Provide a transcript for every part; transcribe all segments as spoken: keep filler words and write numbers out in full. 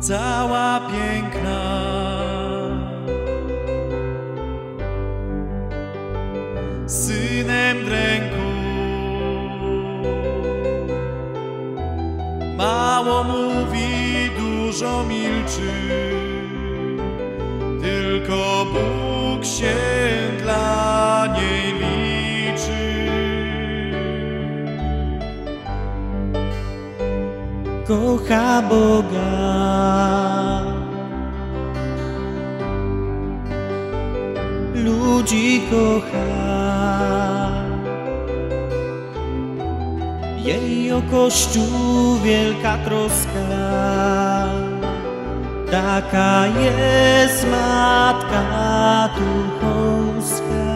cała piękna. Synem w ręku, mało mówi, dużo milczy, tylko Bóg się dla niej liczy. Kocha Boga, ludzi kocha, jej o Kościół wielka troska. Taka jest Matka Tucholska.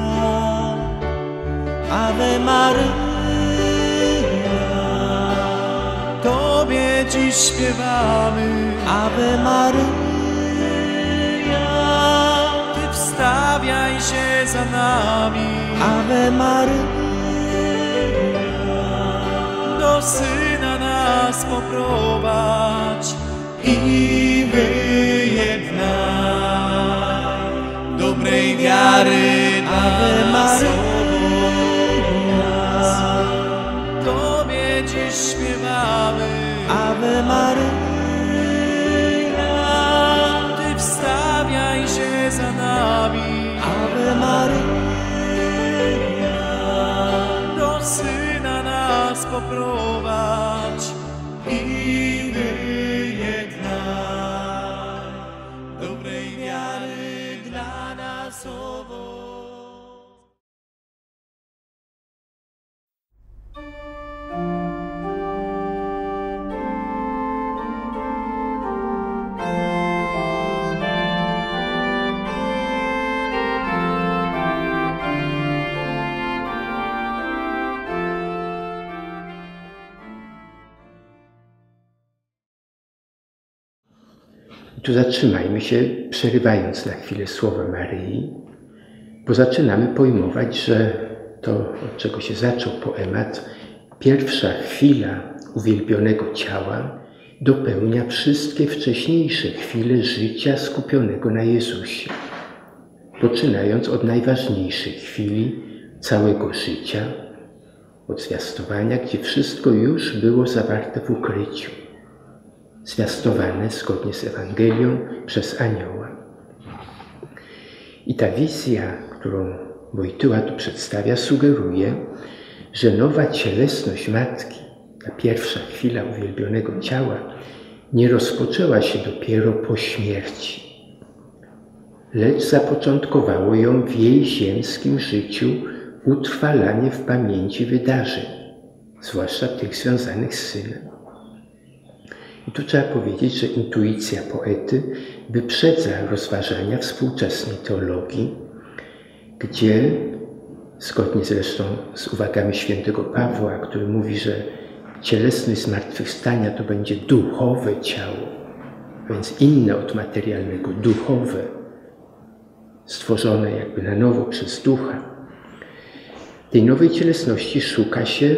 Ave Maryja, Tobie dziś śpiewamy. Ave Maryja, Ty wstawiaj się za nami. Ave Maryja, do Syna nas poprowadź i wyjednaj. Dobrej wiary dla nas owoc. Tobie dziś śpiewamy. Ave Maryja, Ty wstawiaj się za nami. Ave Maryja, do Syna nas poprowadź i wyjednaj. Dobrej wiary dla nas owoc. Tu zatrzymajmy się, przerywając na chwilę słowa Maryi, bo zaczynamy pojmować, że to, od czego się zaczął poemat, pierwsza chwila uwielbionego ciała dopełnia wszystkie wcześniejsze chwile życia skupionego na Jezusie, poczynając od najważniejszej chwili całego życia, od zwiastowania, gdzie wszystko już było zawarte w ukryciu, zwiastowane zgodnie z Ewangelią przez anioła. I ta wizja, którą Wojtyła tu przedstawia, sugeruje, że nowa cielesność Matki, ta pierwsza chwila uwielbionego ciała, nie rozpoczęła się dopiero po śmierci, lecz zapoczątkowało ją w jej ziemskim życiu utrwalanie w pamięci wydarzeń, zwłaszcza tych związanych z Synem. I tu trzeba powiedzieć, że intuicja poety wyprzedza rozważania współczesnej teologii, gdzie, zgodnie zresztą z uwagami świętego Pawła, który mówi, że cielesność zmartwychwstania to będzie duchowe ciało, więc inne od materialnego, duchowe, stworzone jakby na nowo przez ducha. Tej nowej cielesności szuka się,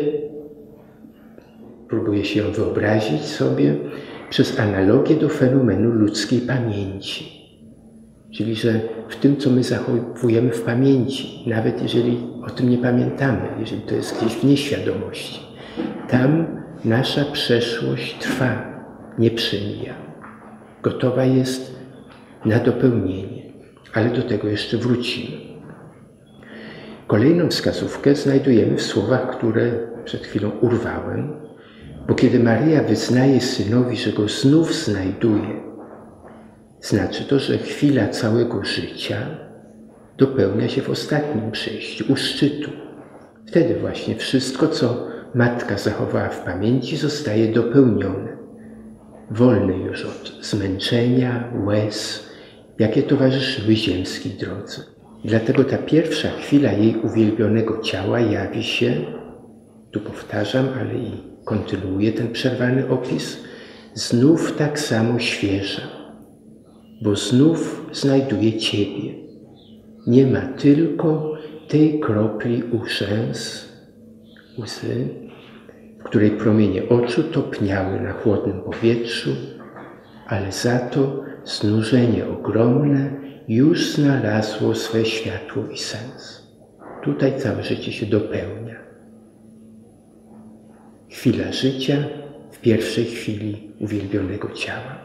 próbuje się ją wyobrazić sobie przez analogię do fenomenu ludzkiej pamięci. Czyli, że w tym, co my zachowujemy w pamięci, nawet jeżeli o tym nie pamiętamy, jeżeli to jest gdzieś w nieświadomości, tam nasza przeszłość trwa, nie przemija. Gotowa jest na dopełnienie, ale do tego jeszcze wrócimy. Kolejną wskazówkę znajdujemy w słowach, które przed chwilą urwałem, bo kiedy Maryja wyznaje Synowi, że Go znów znajduje, znaczy to, że chwila całego życia dopełnia się w ostatnim przejściu, u szczytu. Wtedy właśnie wszystko, co Matka zachowała w pamięci, zostaje dopełnione, wolne już od zmęczenia, łez, jakie towarzyszyły ziemskiej drodze. Dlatego ta pierwsza chwila jej uwielbionego ciała jawi się, tu powtarzam, ale i kontynuuję ten przerwany opis, znów tak samo świeża, bo znów znajduje Ciebie. Nie ma tylko tej kropli urzęs, łzy, w której promienie oczu topniały na chłodnym powietrzu, ale za to znużenie ogromne już znalazło swe światło i sens. Tutaj całe życie się dopełnia. Chwila życia w pierwszej chwili uwielbionego ciała.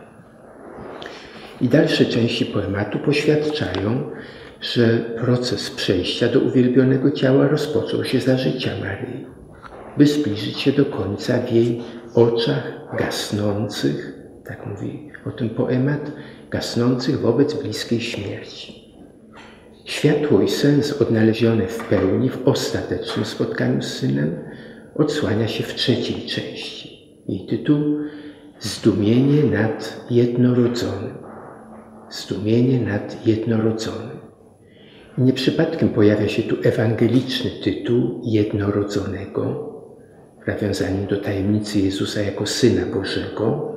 I dalsze części poematu poświadczają, że proces przejścia do uwielbionego ciała rozpoczął się za życia Maryi, by zbliżyć się do końca w jej oczach gasnących, tak mówi o tym poemat, gasnących wobec bliskiej śmierci. Światło i sens odnalezione w pełni w ostatecznym spotkaniu z Synem odsłania się w trzeciej części. Jej tytuł Zdumienie nad jednorodzonym. Zdumienie nad jednorodzonym. I nie przypadkiem pojawia się tu ewangeliczny tytuł jednorodzonego, w nawiązaniu do tajemnicy Jezusa jako Syna Bożego,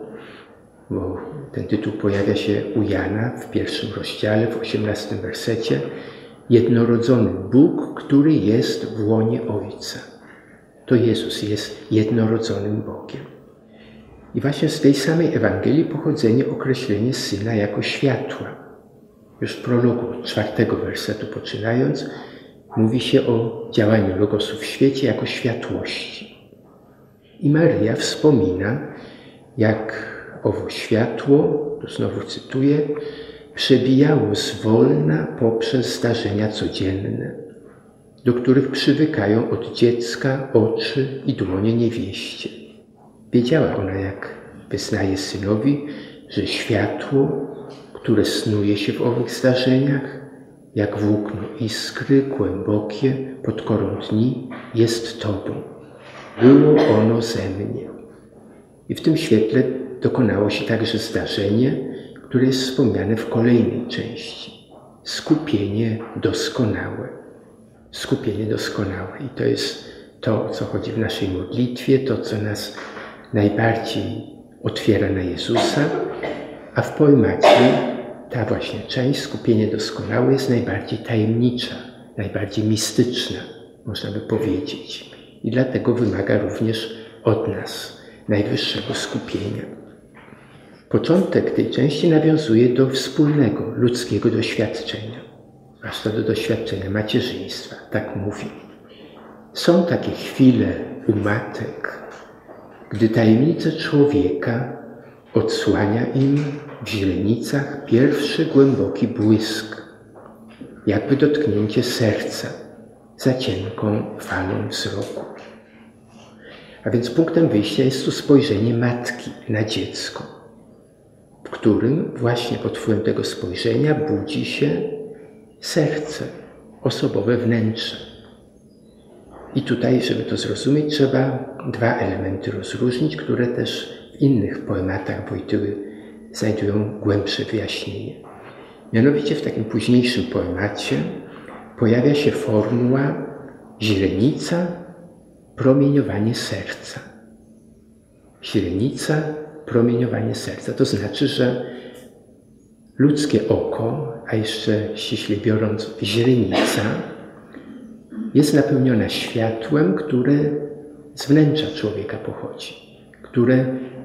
bo ten tytuł pojawia się u Jana w pierwszym rozdziale, w osiemnastym wersecie. Jednorodzony Bóg, który jest w łonie Ojca. To Jezus jest jednorodzonym Bogiem. I właśnie z tej samej Ewangelii pochodzenie określenie Syna jako światła. Już w prologu od czwartego wersetu poczynając, mówi się o działaniu Logosu w świecie jako światłości. I Maryja wspomina, jak owo światło, tu znowu cytuję, przebijało zwolna poprzez zdarzenia codzienne, do których przywykają od dziecka oczy i dłonie niewieście. Wiedziała ona, jak wyznaje Synowi, że światło, które snuje się w owych zdarzeniach, jak włókno iskry głębokie pod korą dni, jest Tobą. Było ono ze mnie. I w tym świetle dokonało się także zdarzenie, które jest wspomniane w kolejnej części. Skupienie doskonałe. Skupienie doskonałe. I to jest to, o co chodzi w naszej modlitwie, to, co nas najbardziej otwiera na Jezusa, a w poemacie ta właśnie część, skupienie doskonałe, jest najbardziej tajemnicza, najbardziej mistyczna, można by powiedzieć. I dlatego wymaga również od nas najwyższego skupienia. Początek tej części nawiązuje do wspólnego ludzkiego doświadczenia, zwłaszcza do doświadczenia macierzyństwa, tak mówi. Są takie chwile u matek, gdy tajemnice człowieka odsłania im w źrenicach pierwszy głęboki błysk, jakby dotknięcie serca za cienką falą wzroku. A więc punktem wyjścia jest tu spojrzenie matki na dziecko, w którym właśnie pod wpływem tego spojrzenia budzi się serce, osobowe wnętrze. I tutaj, żeby to zrozumieć, trzeba dwa elementy rozróżnić, które też w innych poematach Wojtyły znajdują głębsze wyjaśnienie. Mianowicie w takim późniejszym poemacie pojawia się formuła źrenica, promieniowanie serca. Źrenica, promieniowanie serca. To znaczy, że ludzkie oko, a jeszcze ściśle biorąc źrenica, jest napełniona światłem, które z wnętrza człowieka pochodzi, które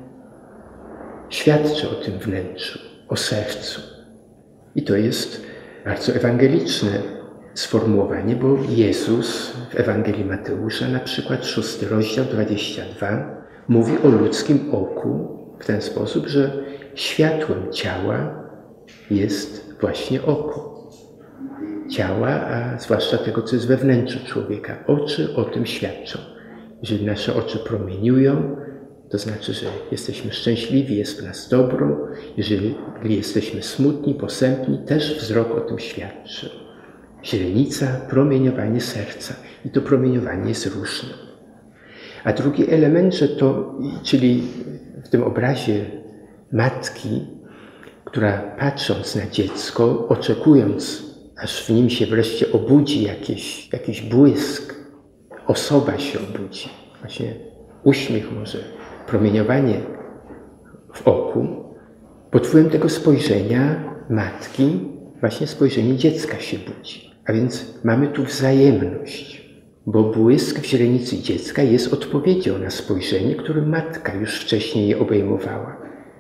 świadczy o tym wnętrzu, o sercu. I to jest bardzo ewangeliczne sformułowanie, bo Jezus w Ewangelii Mateusza, na przykład szósty rozdział, dwudziesty drugi, mówi o ludzkim oku w ten sposób, że światłem ciała jest właśnie oko. Ciała, a zwłaszcza tego, co jest we wnętrzu człowieka. Oczy o tym świadczą. Jeżeli nasze oczy promieniują, to znaczy, że jesteśmy szczęśliwi, jest w nas dobro. Jeżeli jesteśmy smutni, posępni, też wzrok o tym świadczy. Źrenica, promieniowanie serca. I to promieniowanie jest różne. A drugi element, że to, czyli w tym obrazie matki, która patrząc na dziecko, oczekując, aż w nim się wreszcie obudzi jakiś, jakiś błysk, osoba się obudzi, właśnie uśmiech może, promieniowanie w oku, pod wpływem tego spojrzenia matki właśnie spojrzenie dziecka się budzi. A więc mamy tu wzajemność, bo błysk w źrenicy dziecka jest odpowiedzią na spojrzenie, którym matka już wcześniej je obejmowała.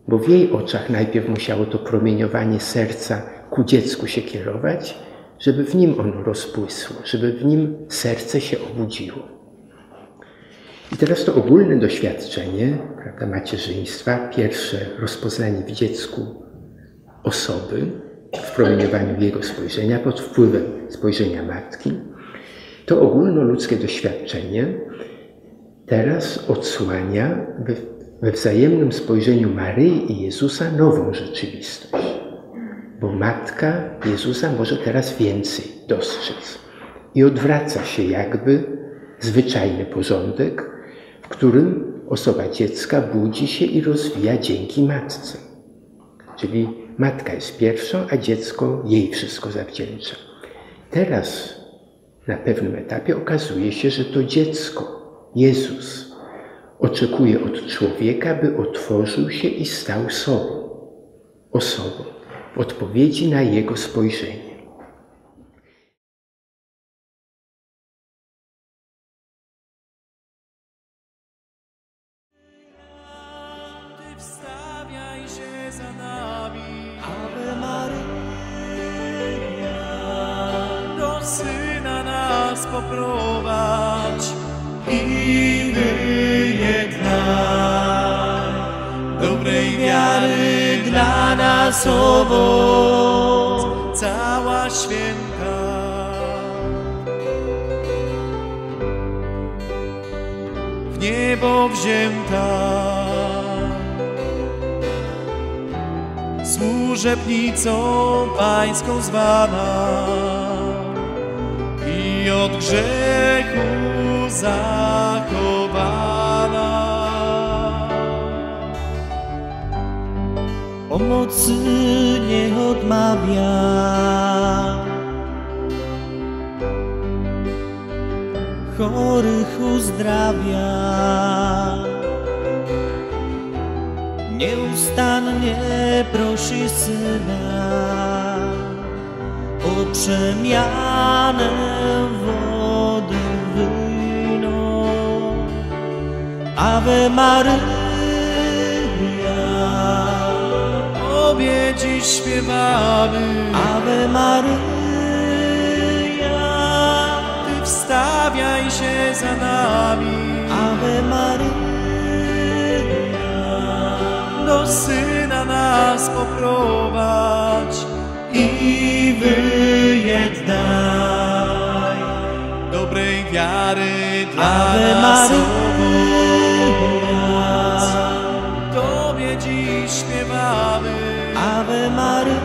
bo w jej oczach najpierw musiało to promieniowanie serca ku dziecku się kierować, żeby w nim ono rozpłysło, żeby w nim serce się obudziło. I teraz to ogólne doświadczenie, prawda, macierzyństwa, pierwsze rozpoznanie w dziecku osoby, w promieniowaniu jego spojrzenia, pod wpływem spojrzenia matki, to ogólnoludzkie doświadczenie teraz odsłania we, we wzajemnym spojrzeniu Maryi i Jezusa nową rzeczywistość. Bo matka Jezusa może teraz więcej dostrzec i odwraca się jakby zwyczajny porządek, w którym osoba dziecka budzi się i rozwija dzięki matce. Czyli matka jest pierwszą, a dziecko jej wszystko zawdzięcza. Teraz na pewnym etapie okazuje się, że to dziecko, Jezus, oczekuje od człowieka, by otworzył się i stał sobą, osobą, w odpowiedzi na jego spojrzenie. Ty wstawiaj się za nami, Ave Maria, do Syna nas poprowadź i wyjednaj. Dobrej wiary dla nas owoc, cała święta. W niebo wzięta, służebnicą pańską zwana i od grzechu zachowana. pomocy nie odmawia. Chorych uzdrawia, nieustannie prosi Syna o przemianę wody w wino. Ave Maria, Tobie dziś śpiewamy, Ave Maria, Ty wstawiaj się za nami, Ave Maria, do Syna nas poprowadź i wyjednaj. Dobrej wiary dla Ave nas Maria, owoc, Tobie dziś śpiewamy, Ave Maria,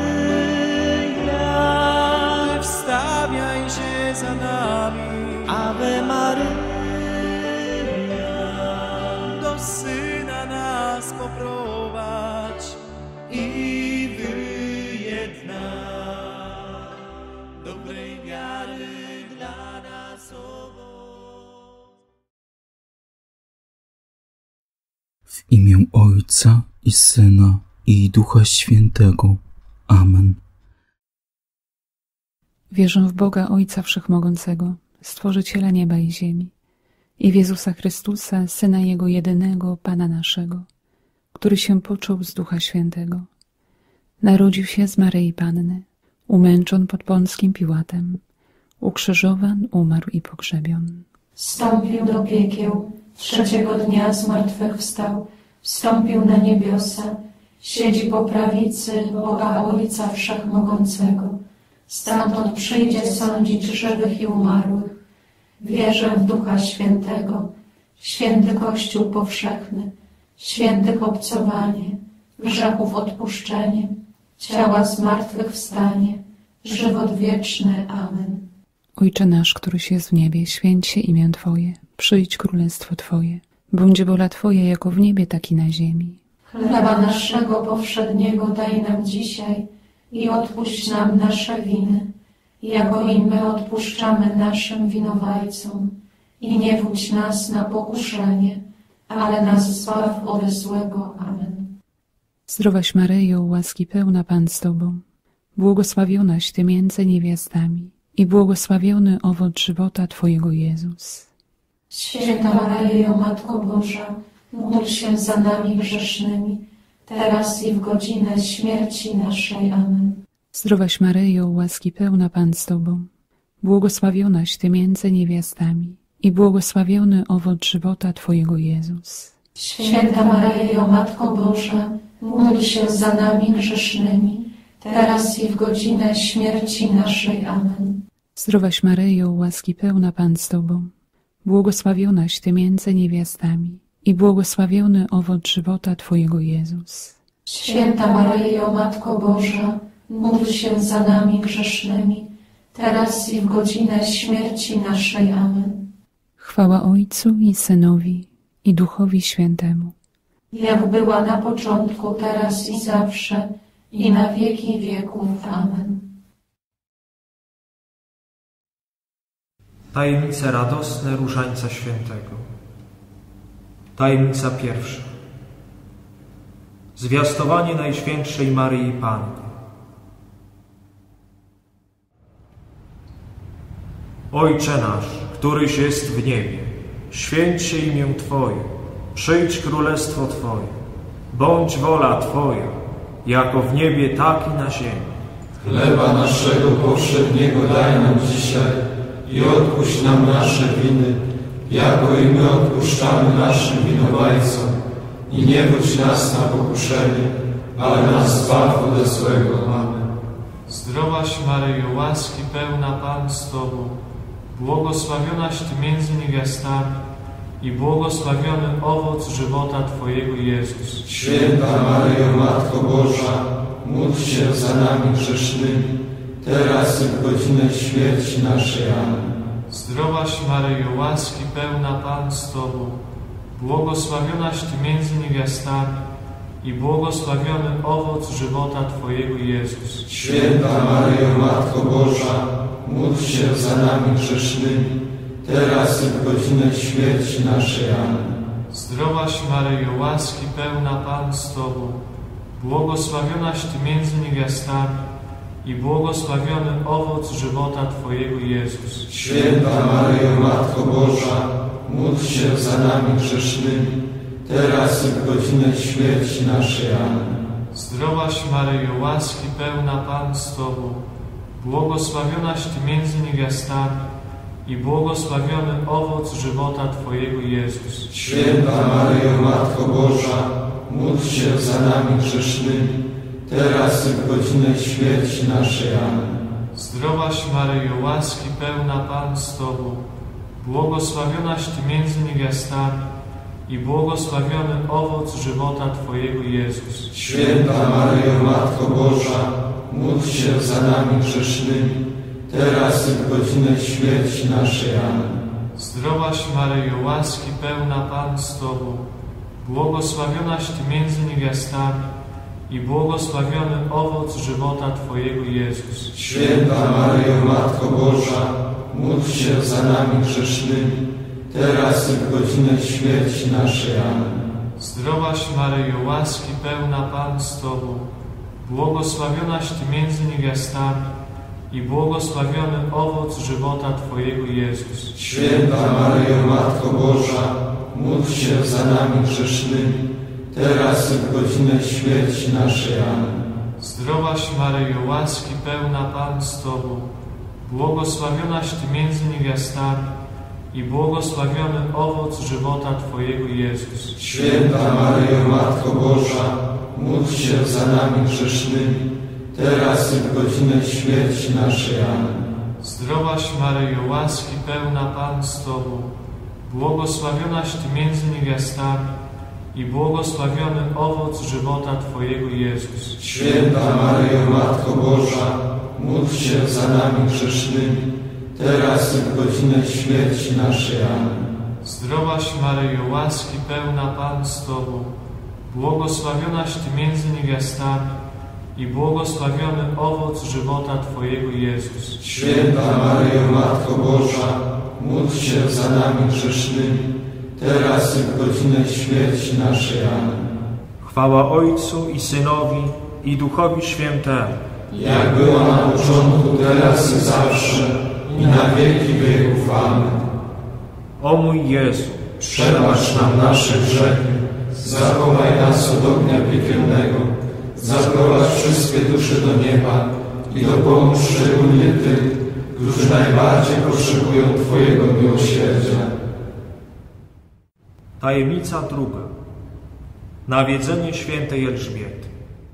Ty wstawiaj się za nami, Ave Maria, do Syna nas poprowadź i wyjednaj. Dobrej wiary dla nas owoc. W imię Ojca i Syna i Ducha Świętego. Amen. Wierzę w Boga Ojca Wszechmogącego, Stworzyciela nieba i ziemi, i w Jezusa Chrystusa, Syna Jego jedynego, Pana naszego, który się począł z Ducha Świętego. Narodził się z Maryi Panny, umęczon pod Pąckim Piłatem, ukrzyżowan, umarł i pogrzebion. Wstąpił do piekieł, trzeciego dnia zmartwychwstał, wstąpił na niebiosa, siedzi po prawicy Boga Ojca Wszechmogącego. Stamtąd przyjdzie sądzić żywych i umarłych. Wierzę w Ducha Świętego, święty Kościół powszechny, świętych obcowanie, grzechów odpuszczenie, ciała zmartwychwstanie, żywot wieczny. Amen. Ojcze nasz, któryś jest w niebie, święć się imię Twoje, przyjdź królestwo Twoje, bądź wola Twoja jako w niebie, tak i na ziemi. Chleba naszego powszedniego daj nam dzisiaj i odpuść nam nasze winy, jako i my odpuszczamy naszym winowajcom. I nie wódź nas na pokuszenie, ale nas zbaw od złego. Amen. Zdrowaś Maryjo, łaski pełna Pan z Tobą, błogosławionaś Ty między niewiastami i błogosławiony owoc żywota Twojego Jezus. Święta Maryjo, Matko Boża, módl się za nami grzesznymi, teraz i w godzinę śmierci naszej. Amen. Zdrowaś Maryjo, łaski pełna Pan z Tobą, błogosławionaś Ty między niewiastami i błogosławiony owoc żywota Twojego Jezus. Święta Maryjo, Matko Boża, módl się za nami grzesznymi, teraz i w godzinę śmierci naszej. Amen. Zdrowaś Maryjo, łaski pełna Pan z Tobą, błogosławionaś Ty między niewiastami i błogosławiony owoc żywota Twojego Jezus. Święta Maryjo, Matko Boża, módl się za nami grzesznymi, teraz i w godzinę śmierci naszej. Amen. Chwała Ojcu i Synowi, i Duchowi Świętemu. Jak była na początku, teraz i zawsze, i na wieki wieków. Amen. Tajemnice radosne Różańca Świętego. Tajemnica pierwsza. Zwiastowanie Najświętszej Maryi Panny. Ojcze nasz, któryś jest w niebie, święć się imię Twoje, przyjdź królestwo Twoje, bądź wola Twoja, jako w niebie, tak i na ziemi. Chleba naszego powszedniego daj nam dzisiaj i odpuść nam nasze winy, jako i my odpuszczamy naszym winowajcom. I nie wódź nas na pokuszenie, ale nas zbaw ode złego. Amen. Zdrowaś Maryjo, łaski pełna Pan z Tobą, błogosławionaś Ty między niewiastami i błogosławiony owoc żywota Twojego Jezus. Święta Maryjo, Matko Boża, módl się za nami grzesznymi, teraz i w godzinę śmierci naszej. Amen. Zdrowaś Maryjo, łaski pełna Pan z Tobą, błogosławionaś Ty między niewiastami i błogosławiony owoc żywota Twojego Jezus. Święta Maryjo, Matko Boża, módl się za nami grzesznymi, teraz i w godzinę śmierci naszej. Amen. Zdrowaś Maryjo, łaski pełna Pan z Tobą, błogosławionaś Ty między niewiastami i błogosławiony owoc żywota Twojego Jezus. Święta Maryjo, Matko Boża, módl się za nami grzesznymi, teraz i w godzinę śmierci naszej. Amen. Zdrowaś Maryjo, łaski pełna Pan z Tobą, błogosławionaś Ty między niewiastami i błogosławiony owoc żywota Twojego Jezus. Święta Maryjo, Matko Boża, módl się za nami grzesznymi, teraz i w godzinę śmierci naszej. Amen. Zdrowaś Maryjo, łaski pełna Pan z Tobą, błogosławionaś Ty między niewiastami i błogosławiony owoc żywota Twojego Jezus. Święta Maryjo, Matko Boża, módl się za nami grzesznymi, teraz i w godzinę śmierci naszej. Amen. Zdrowaś Maryjo, łaski pełna Pan z Tobą, błogosławionaś Ty między niewiastami i błogosławiony owoc żywota Twojego Jezus. Święta Maryjo, Matko Boża, módl się za nami grzesznymi, teraz i w godzinę śmierci naszej. Amen. Zdrowaś Maryjo, łaski pełna Pan z Tobą, błogosławionaś Ty między niewiastami i błogosławiony owoc żywota Twojego Jezus. Święta Maryjo, Matko Boża, módl się za nami grzesznymi, teraz i w godzinę śmierci naszej. Amen. Zdrowaś Maryjo, łaski pełna Pan z Tobą, błogosławionaś Ty między niewiastami i błogosławiony owoc żywota Twojego Jezus. Święta Maryjo, Matko Boża, módl się za nami grzesznymi, teraz i w godzinę śmierci naszej. Amen. Zdrowaś Maryjo, łaski pełna Pan z Tobą, błogosławionaś Ty między niewiastami i błogosławiony owoc żywota Twojego Jezus. Święta Maryjo, Matko Boża, módl się za nami grzesznymi, teraz i w godzinę śmierci naszej. Amen. Zdrowaś Maryjo, łaski pełna Pan z Tobą, błogosławionaś Ty między niewiastami i błogosławiony owoc żywota Twojego Jezus. Święta Maryjo, Matko Boża, módl się za nami grzesznymi, teraz i w godzinę śmierci naszej. Amen. Chwała Ojcu i Synowi, i Duchowi Świętemu. Jak była na początku, teraz i zawsze, i na wieki wieków. Amen. O mój Jezu, przebacz nam nasze grzechy, zachowaj nas od ognia piekielnego, zaprowadź wszystkie dusze do nieba i dopomóż szczególnie tym, którzy najbardziej potrzebują Twojego miłosierdzia. Tajemnica druga. Nawiedzenie świętej Elżbiety.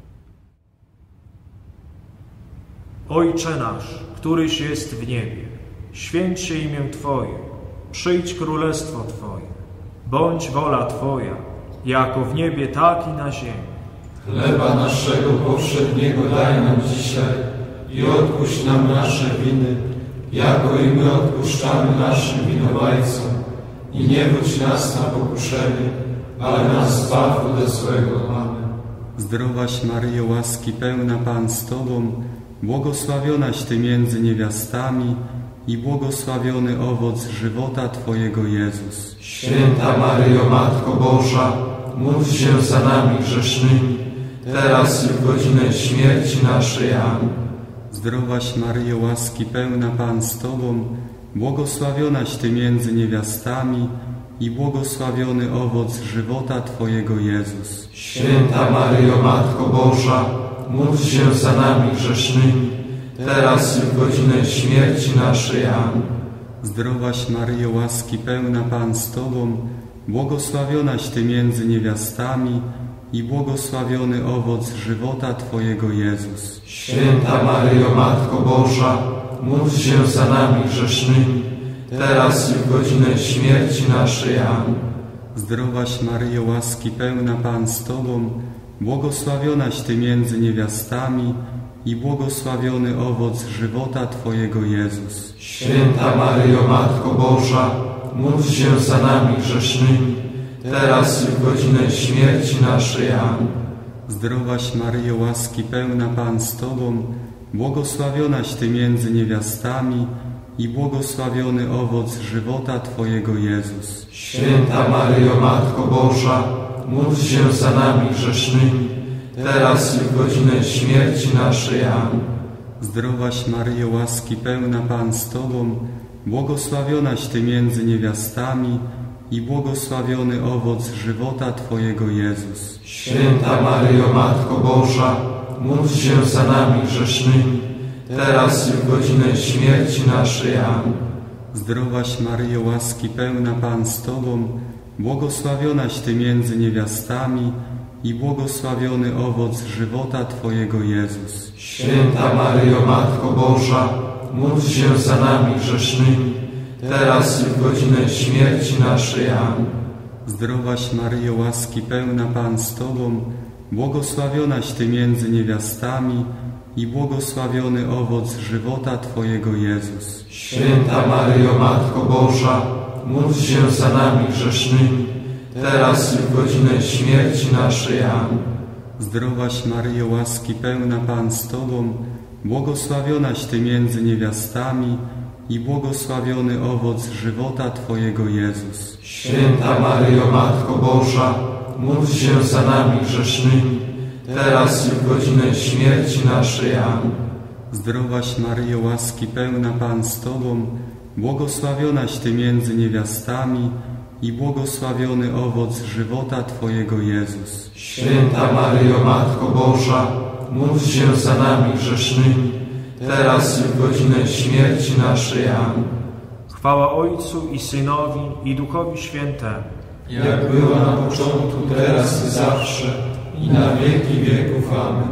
Ojcze nasz, któryś jest w niebie, święć się imię Twoje, przyjdź królestwo Twoje, bądź wola Twoja, jako w niebie, tak i na ziemi. Chleba naszego powszedniego daj nam dzisiaj i odpuść nam nasze winy, jako i my odpuszczamy naszym winowajcom. I nie wódź nas na pokuszenie, ale nas zbaw ode złego. Amen. Zdrowaś Maryjo, łaski pełna, Pan z Tobą, błogosławionaś Ty między niewiastami i błogosławiony owoc żywota Twojego, Jezus. Święta Maryjo, Matko Boża, módl się za nami grzesznymi, teraz i w godzinę śmierci naszej. Amen. Zdrowaś Maryjo, łaski pełna, Pan z Tobą, błogosławionaś Ty między niewiastami i błogosławiony owoc żywota Twojego, Jezus. Święta Maryjo, Matko Boża, módl się za nami grzesznymi, teraz i w godzinę śmierci naszej. Amen. Zdrowaś Maryjo, łaski pełna, Pan z Tobą, błogosławionaś Ty między niewiastami i błogosławiony owoc żywota Twojego, Jezus. Święta Maryjo, Matko Boża, módl się za nami grzesznymi, teraz i w godzinę śmierci naszej. Amen. Zdrowaś Maryjo, łaski pełna, Pan z Tobą, błogosławionaś Ty między niewiastami i błogosławiony owoc żywota Twojego, Jezus. Święta Maryjo, Matko Boża, módl się za nami grzesznymi, teraz i w godzinę śmierci naszej. Amen. Zdrowaś Maryjo, łaski pełna, Pan z Tobą, błogosławionaś Ty między niewiastami i błogosławiony owoc żywota Twojego, Jezus. Święta Maryjo, Matko Boża, módl się za nami grzesznymi, teraz i w godzinę śmierci naszej. Amen. Zdrowaś Maryjo, łaski pełna, Pan z Tobą, błogosławionaś Ty między niewiastami i błogosławiony owoc żywota Twojego, Jezus. Święta Maryjo, Matko Boża, módl się za nami grzesznymi, teraz i w godzinę śmierci naszej. Amen. Zdrowaś Maryjo, łaski pełna, Pan z Tobą, błogosławionaś Ty między niewiastami i błogosławiony owoc żywota Twojego, Jezus. Święta Maryjo, Matko Boża, módl się za nami grzesznymi, teraz i w godzinę śmierci naszej. Amen. Zdrowaś Maryjo, łaski pełna, Pan z Tobą, błogosławionaś Ty między niewiastami i błogosławiony owoc żywota Twojego, Jezus. Święta Maryjo, Matko Boża, módl się za nami grzesznymi, teraz i w godzinę śmierci naszej. Amen. Zdrowaś Maryjo, łaski pełna, Pan z Tobą, błogosławionaś Ty między niewiastami i błogosławiony owoc żywota Twojego, Jezus. Święta Maryjo, Matko Boża, módl się za nami grzesznymi, teraz i w godzinę śmierci naszej. Amen. Zdrowaś Maryjo, łaski pełna, Pan z Tobą, błogosławionaś Ty między niewiastami i błogosławiony owoc żywota Twojego, Jezus. Święta Maryjo, Matko Boża, módl się za nami grzesznymi, teraz i w godzinę śmierci naszej. Amen. Chwała Ojcu i Synowi i Duchowi Świętemu, jak była na początku, teraz i zawsze, i na wieki wieków. Amen.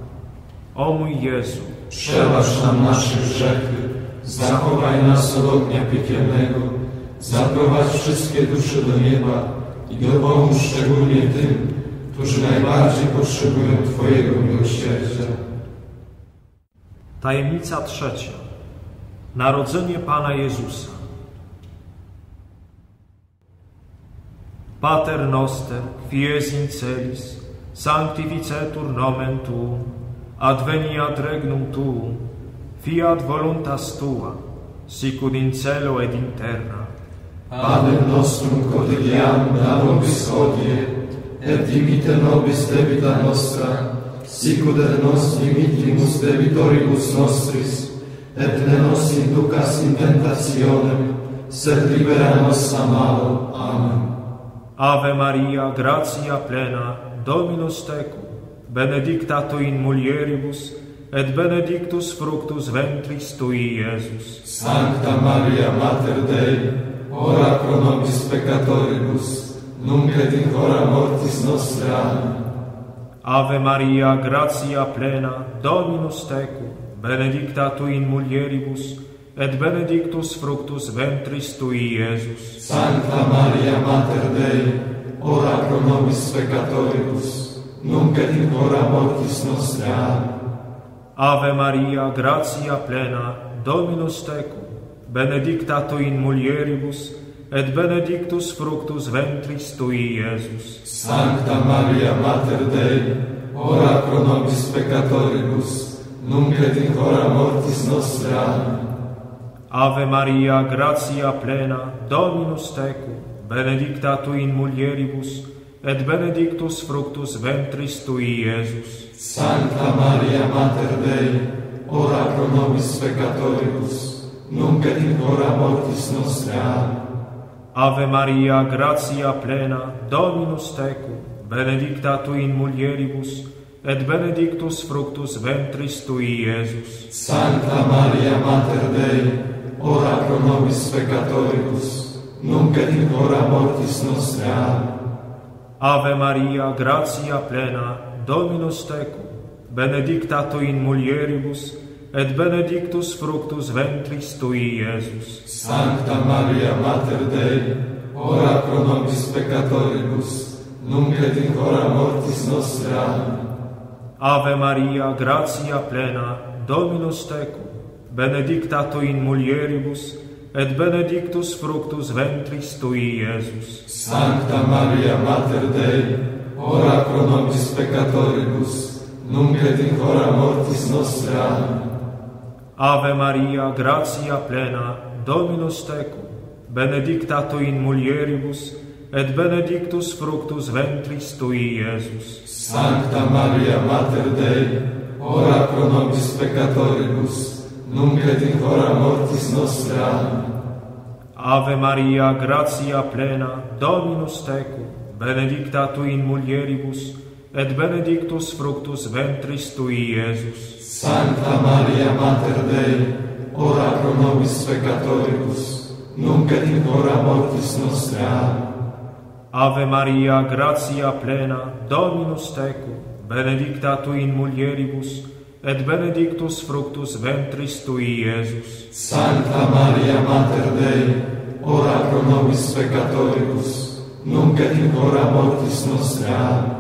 O mój Jezu, przebacz nam nasze grzechy, zachowaj nas od ognia piekielnego, zaprowadź wszystkie dusze do nieba i dopomóż szczególnie tym, którzy najbardziej potrzebują Twojego miłosierdzia. Tajemnica trzecia. Narodzenie Pana Jezusa. Pater noster, quies in celis, sanctificetur nomen tuum, adveniat regnum tuum, fiat voluntas tua, sicut in cielo et in terra. Panem nostrum quotidianum da nobis hodie, et dimite nobis debita nostra, sicut et nos dimittimus debitoribus nostris, et ne nos inducas in tentationem, sed libera nos a malo. Amen. Ave Maria, gratia plena, Dominus tecum, benedicta tu in mulieribus, et benedictus fructus ventris tui, Iesus. Sancta Maria, Mater Dei, ora pro nobis peccatoribus, nunc et in hora mortis nostre. Amen. Ave Maria, gratia plena, Dominus tecum, benedicta tu in mulieribus, et benedictus fructus ventris tui, Iesus. Sancta Maria, Mater Dei, ora pro nobis peccatoribus, nunc et in hora mortis nostre. Amen. Ave Maria, gratia plena, Dominus tecum, benedicta tu in mulieribus, et benedictus fructus ventris tui, Iesus. Sancta Maria, Mater Dei, ora pro nobis peccatoribus, nunc et in hora mortis nostre. Amen. Ave Maria, gratia plena, Dominus tecum, benedicta tu in mulieribus, et benedictus fructus ventris tui, Iesus. Sancta Maria, Mater Dei, ora pro nobis peccatoribus, nunc et in hora mortis nostre. Amen. Ave Maria, gratia plena, Dominus tecum, benedicta tu in mulieribus, et benedictus fructus ventris tui, Iesus. Sancta Maria, Mater Dei, ora pro nobis peccatoribus, nunc et in hora mortis nostre. Amen. Ave Maria, gratia plena, Dominus tecum, benedicta tu in mulieribus, et benedictus fructus ventris tui, Iesus. Sancta Maria, Mater Dei, ora pro nobis peccatoribus, nunc et in hora mortis nostre. Amen. Ave Maria, gratia plena, Dominus tecum, benedicta tu in mulieribus, et benedictus fructus ventris tui, Iesus. Sancta Maria, Mater Dei, ora pro nobis peccatoribus, nunc et in hora mortis nostre. Amen. Ave Maria, gratia plena, Dominus tecum, benedicta tu in mulieribus, et benedictus fructus ventris tui, Iesus. Sancta Maria, Mater Dei, ora pro nobis peccatoribus, nunc et in hora mortis nostre. Amen. Ave Maria, gratia plena, Dominus tecum, benedicta tu in mulieribus, et benedictus fructus ventris tui, Iesus. Sancta Maria, Mater Dei, ora pro nobis peccatoribus, nunc et in hora mortis nostre. Amen. Ave Maria, gratia plena, Dominus tecum, benedicta tu in mulieribus, et benedictus fructus ventris tui, Iesus. Sancta Maria, Mater Dei, ora pro nobis peccatoribus, nunc et in hora mortis nostre. Amen.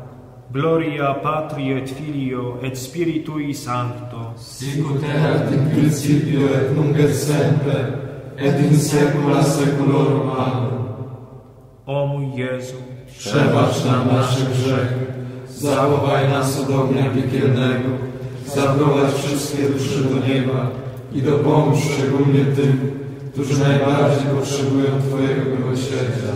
Gloria Patri et Filio et Spiritui Sancto, sicut erat in principio et nunc et semper, et in saecula saeculorum. Amen. O mój Jezu, przebacz nam nasze grzechy, zachowaj nas od ognia piekielnego, zaprowadź wszystkie dusze do nieba i dopomóż szczególnie tym, którzy najbardziej potrzebują Twojego miłosierdzia.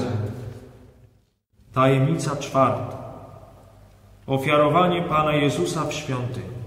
Tajemnica czwarta. Ofiarowanie Pana Jezusa w świątyni.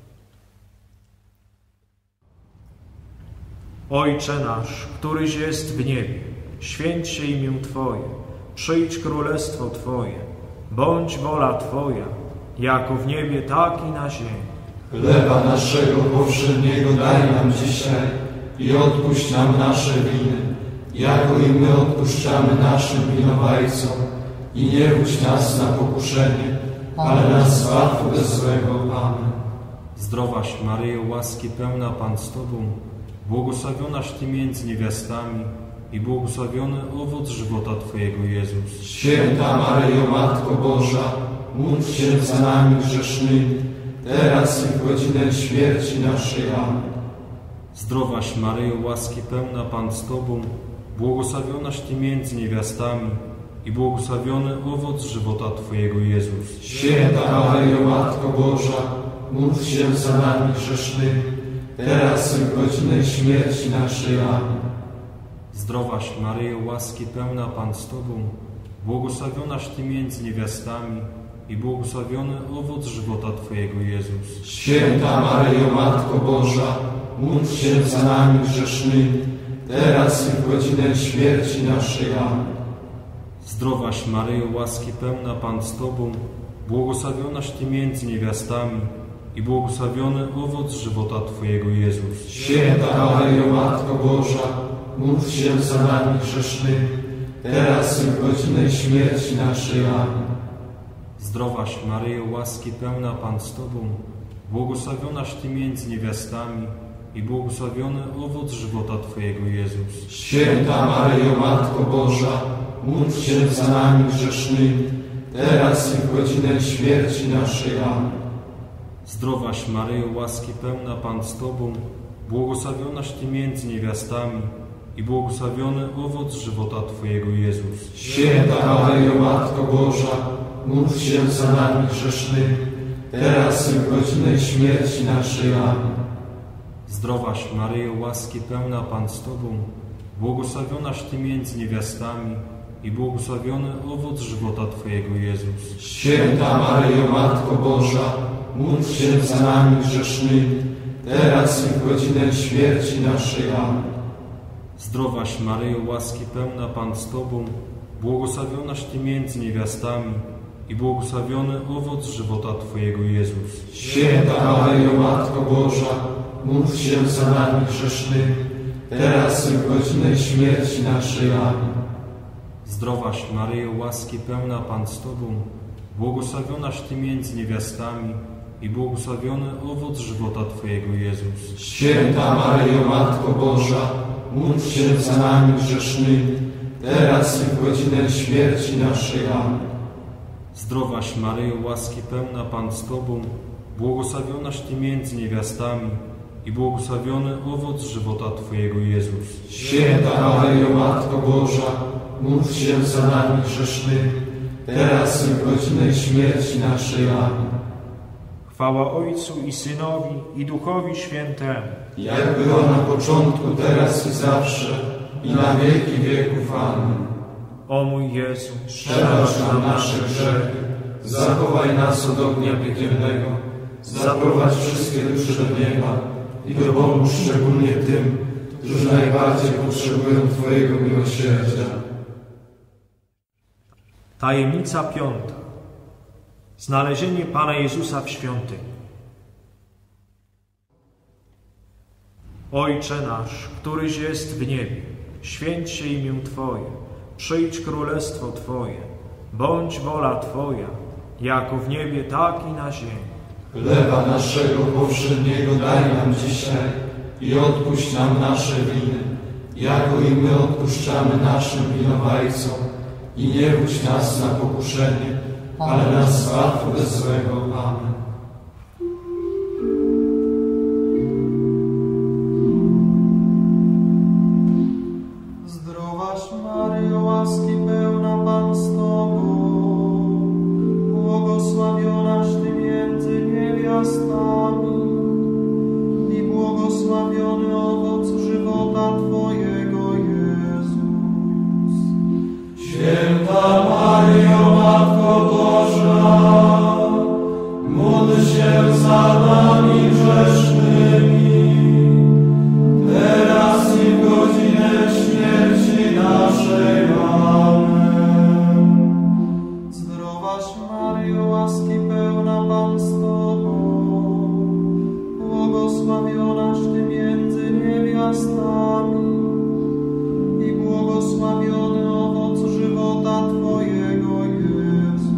Ojcze nasz, któryś jest w niebie, święć się imię Twoje, przyjdź królestwo Twoje, bądź wola Twoja, jako w niebie, tak i na ziemi. Chleba naszego powszedniego daj nam dzisiaj i odpuść nam nasze winy, jako i my odpuszczamy naszym winowajcom. I nie wódź nas na pokuszenie, ale nas zbaw ode złego. Amen. Zdrowaś Maryjo, łaski pełna, Pan z Tobą, błogosławionaś Ty między niewiastami i błogosławiony owoc żywota Twojego, Jezus. Święta Maryjo, Matko Boża, módl się za nami grzesznymi, teraz i w godzinę śmierci naszej. Amen. Zdrowaś Maryjo, łaski pełna, Pan z Tobą, błogosławionaś Ty między niewiastami i błogosławiony owoc żywota Twojego, Jezus. Święta Maryjo, Matko Boża, módl się za nami grzesznymi, teraz i w godzinę śmierci naszej. Amen. Zdrowaś Maryjo, łaski pełna, Pan z Tobą, błogosławionaś Ty między niewiastami i błogosławiony owoc żywota Twojego, Jezus. Święta Maryjo, Matko Boża, módl się za nami grzesznymi, teraz i w godzinę śmierci naszej. Amen. Zdrowaś Maryjo, łaski pełna, Pan z Tobą, błogosławionaś Ty między niewiastami i błogosławiony owoc żywota Twojego, Jezus. Święta Maryjo, Matko Boża, módl się za nami grzesznymi, teraz i w godzinę śmierci naszej. Amen. Zdrowaś Maryjo, łaski pełna, Pan z Tobą, błogosławionaś Ty między niewiastami i błogosławiony owoc żywota Twojego, Jezus. Święta Maryjo, Matko Boża, módl się za nami grzesznymi, teraz i w godzinę śmierci naszej. Amen. Zdrowaś Maryjo, łaski pełna, Pan z Tobą, błogosławionaś Ty między niewiastami i błogosławiony owoc żywota Twojego, Jezus. Święta Maryjo, Matko Boża, módl się za nami grzesznymi, teraz i w godzinę śmierci naszej. Amen. Zdrowaś Maryjo, łaski pełna, Pan z Tobą, błogosławionaś Ty między niewiastami i błogosławiony owoc żywota Twojego, Jezus. Święta Maryjo, Matko Boża, módl się za nami grzesznymi, teraz i w godzinę śmierci naszej. Amen. Zdrowaś Maryjo, łaski pełna, Pan z Tobą, błogosławionaś Ty między niewiastami i błogosławiony owoc żywota Twojego, Jezus. Święta Maryjo, Matko Boża, módl się za nami grzesznymi, teraz i w godzinę śmierci naszej. Amen. Zdrowaś Maryjo, łaski pełna, Pan z Tobą, błogosławionaś Ty między niewiastami i błogosławiony owoc żywota Twojego, Jezus. Święta Maryjo, Matko Boża, módl się za nami grzesznymi, teraz i w godzinę śmierci naszej. Amen. Zdrowaś Maryjo, łaski pełna, Pan z Tobą, błogosławionaś Ty między niewiastami i błogosławiony owoc żywota Twojego, Jezus. Święta Maryjo, Matko Boża, módl się za nami grzesznymi, teraz i w godzinę śmierci naszej. Amen. Chwała Ojcu i Synowi i Duchowi Świętemu, jak było na początku, teraz i zawsze, i na wieki wieków. Amen. o mój Jezu, przebacz nam nasze grzechy, zachowaj nas od ognia piekielnego, zaprowadź wszystkie dusze do nieba i dopomóż szczególnie tym, którzy najbardziej potrzebują Twojego miłosierdzia. Tajemnica piąta. Znalezienie Pana Jezusa w świątyni. Ojcze nasz, któryś jest w niebie, święć się imię Twoje, przyjdź królestwo Twoje, bądź wola Twoja, jako w niebie, tak i na ziemi. Chleba naszego powszedniego daj nam dzisiaj i odpuść nam nasze winy, jako i my odpuszczamy naszym winowajcom. I nie wódź nas na pokuszenie, ale nas zbaw ode złego. Amen. Zdrowaś Maryjo, łaski pełna, Pan z Tobą, błogosławionaś Ty między niewiastami i błogosławiony owoc żywota Twojego, Jezus. Święta Maryjo, Matko Boża, módl się za nami grzesznymi, teraz i w godzinę śmierci naszej. Amen. Zdrowaś Maryjo, łaski pełna, Pan z Tobą, błogosławionaś Ty między niewiastami i błogosławiony owoc żywota Twojego, Jezus.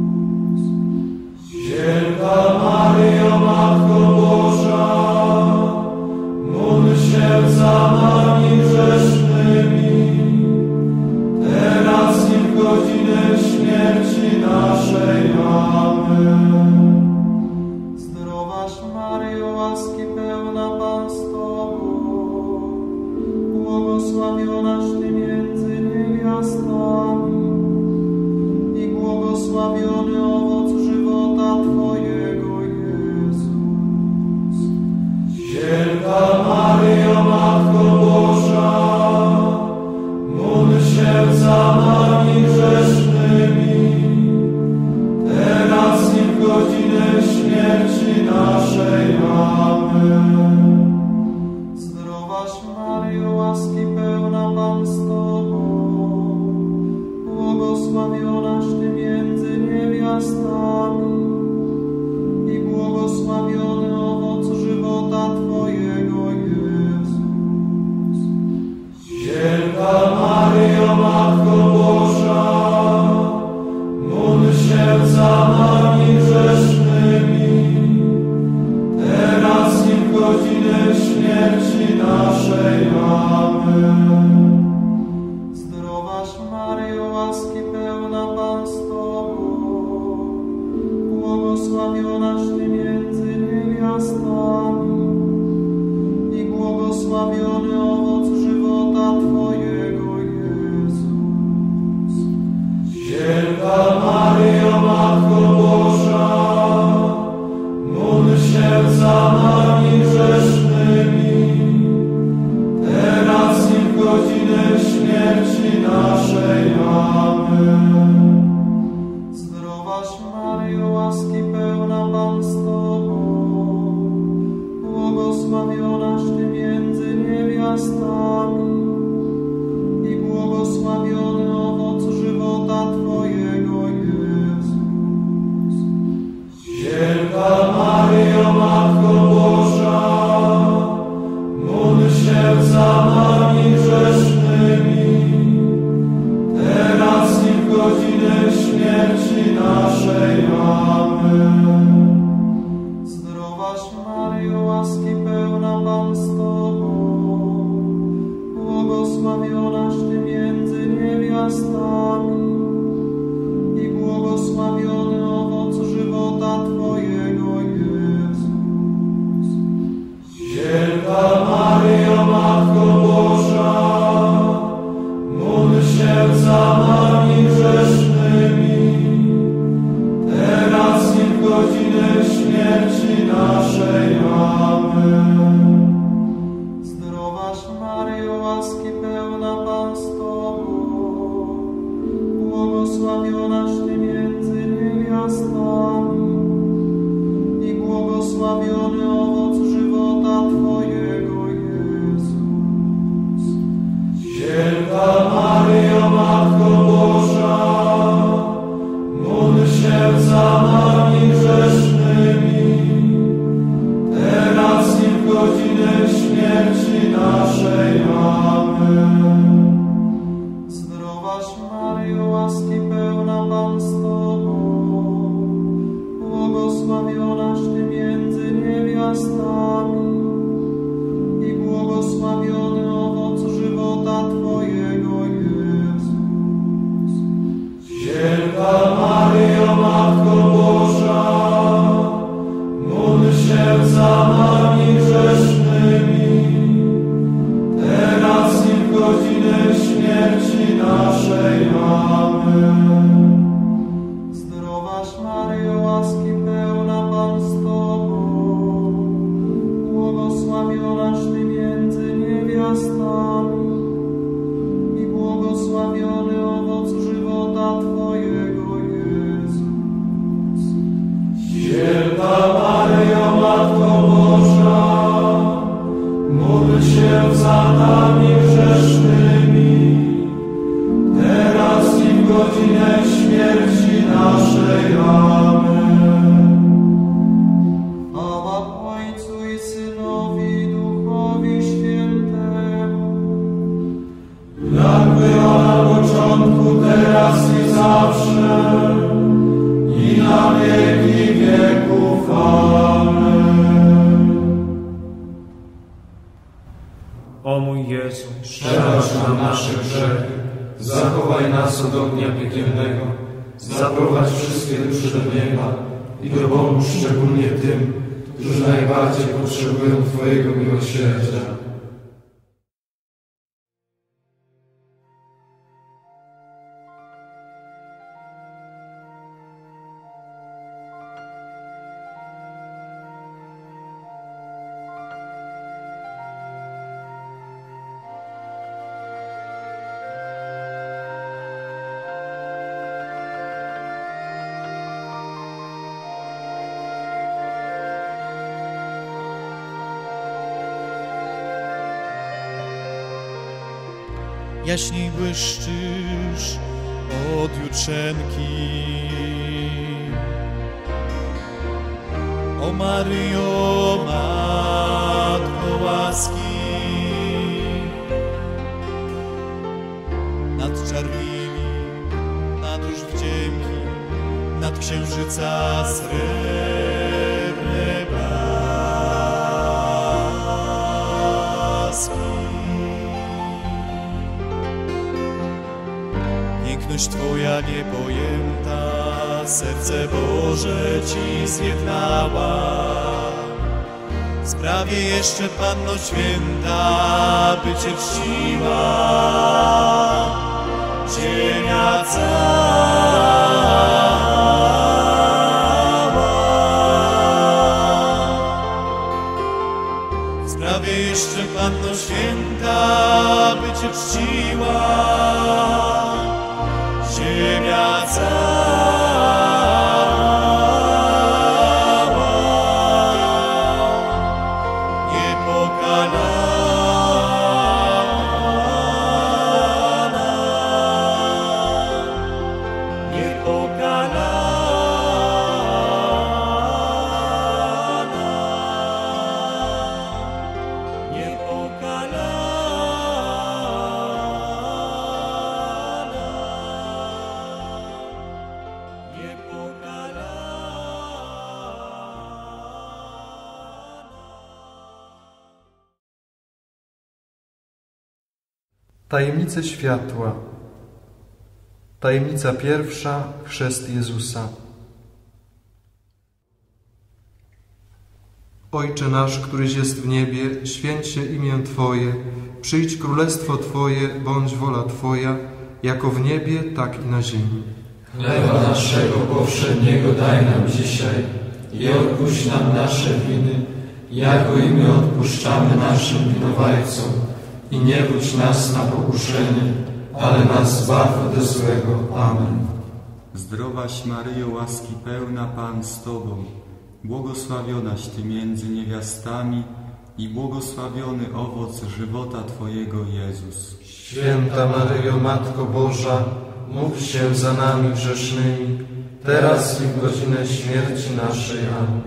Święta Maryjo, Matko Boża, módl się za nami grzesznymi, teraz i w godzinę śmierci naszej. Amen. Zdrowaś Maryjo, łaski pełna, Pan z Tobą, błogosławionaś Ty między niewiastami i błogosławiony owoc żywota Twojego, Jezus. Święta Maryjo, Matko Boża, módl się za nami grzesznymi, teraz i w godzinę śmierci naszej. Amen. Zdrowaś Maryjo, łaski pełna, Pan z Tobą, błogosławionaś Zdrowaś Maryjo, łaski pełna Pan z Tobą, błogosławionaś Ty między niewiastami i błogosławiony owoc żywota Twojego, Jezus. Święta Maryjo, Matko Boża, módl się za nami grzesznymi, teraz i w godzinę śmierci naszej. Amen. Zdrowaś Maryjo, łaski pełna Pan z Tobą, błogosławionaś Ty między niewiastami i błogosławiony owoc żywota Twojego, Jezus. Święta Maryjo, Matko Boża, módl się za nami grzesznymi, teraz i w godzinę śmierci naszej. Amen. Zdrowaś Maryjo, łaski pełna Pan z Tobą, błogosławionaś Ty między niewiastami i błogosławiony owoc żywota Twojego, Jezus. Święta Maryjo, Matko Boża, módl się za nami grzesznymi, teraz i w godzinę śmierci naszej. Amen. Zdrowaś Maryjo, łaski pełna Pan z Tobą, błogosławionaś Ty między niewiastami i błogosławiony owoc żywota Twojego, Jezus. Święta Maryjo, Matko Boża, módl się za nami grzesznymi, teraz i w godzinę śmierci naszej. Amen. Chwała Ojcu i Synowi i Duchowi Świętemu, Jak było na początku, teraz i zawsze, i na wieki wieków. Amen. O mój Jezu, Przebacz nam nasze grzechy, zachowaj nas od ognia piekielnego, zaprowadź wszystkie dusze do nieba i dopomóż szczególnie tym, którzy najbardziej potrzebują Twojego miłosierdzia. Jaśniej błyszczysz od jutrzenki. O Maryjo, Matko łaski, nad czarnymi, nad róż wdzięki, nad księżyca srebrne blaski. Piękność Twoja niepojęta, serce Boże Ci zjednała. Sprawię jeszcze, Panno Święta, by Cię czciła ziemia cała. Sprawię jeszcze, Panno Święta, by Cię czciła ziemia cała, niepokalana, niepokalana, niepokalana. Tajemnice światła. Tajemnica pierwsza. Chrzest Jezusa. Ojcze nasz, któryś jest w niebie, święć się imię Twoje, przyjdź królestwo Twoje, bądź wola Twoja, jako w niebie, tak i na ziemi. Chleba naszego powszedniego daj nam dzisiaj i odpuść nam nasze winy, jako i my odpuszczamy naszym winowajcom. I nie wódź nas na pokuszenie, ale nas zbaw ode złego. Amen. Zdrowaś Maryjo, łaski pełna, Pan z Tobą, błogosławionaś Ty między niewiastami i błogosławiony owoc żywota Twojego, Jezus. Święta Maryjo, Matko Boża, módl się za nami grzesznymi, teraz i w godzinę śmierci naszej. Amen.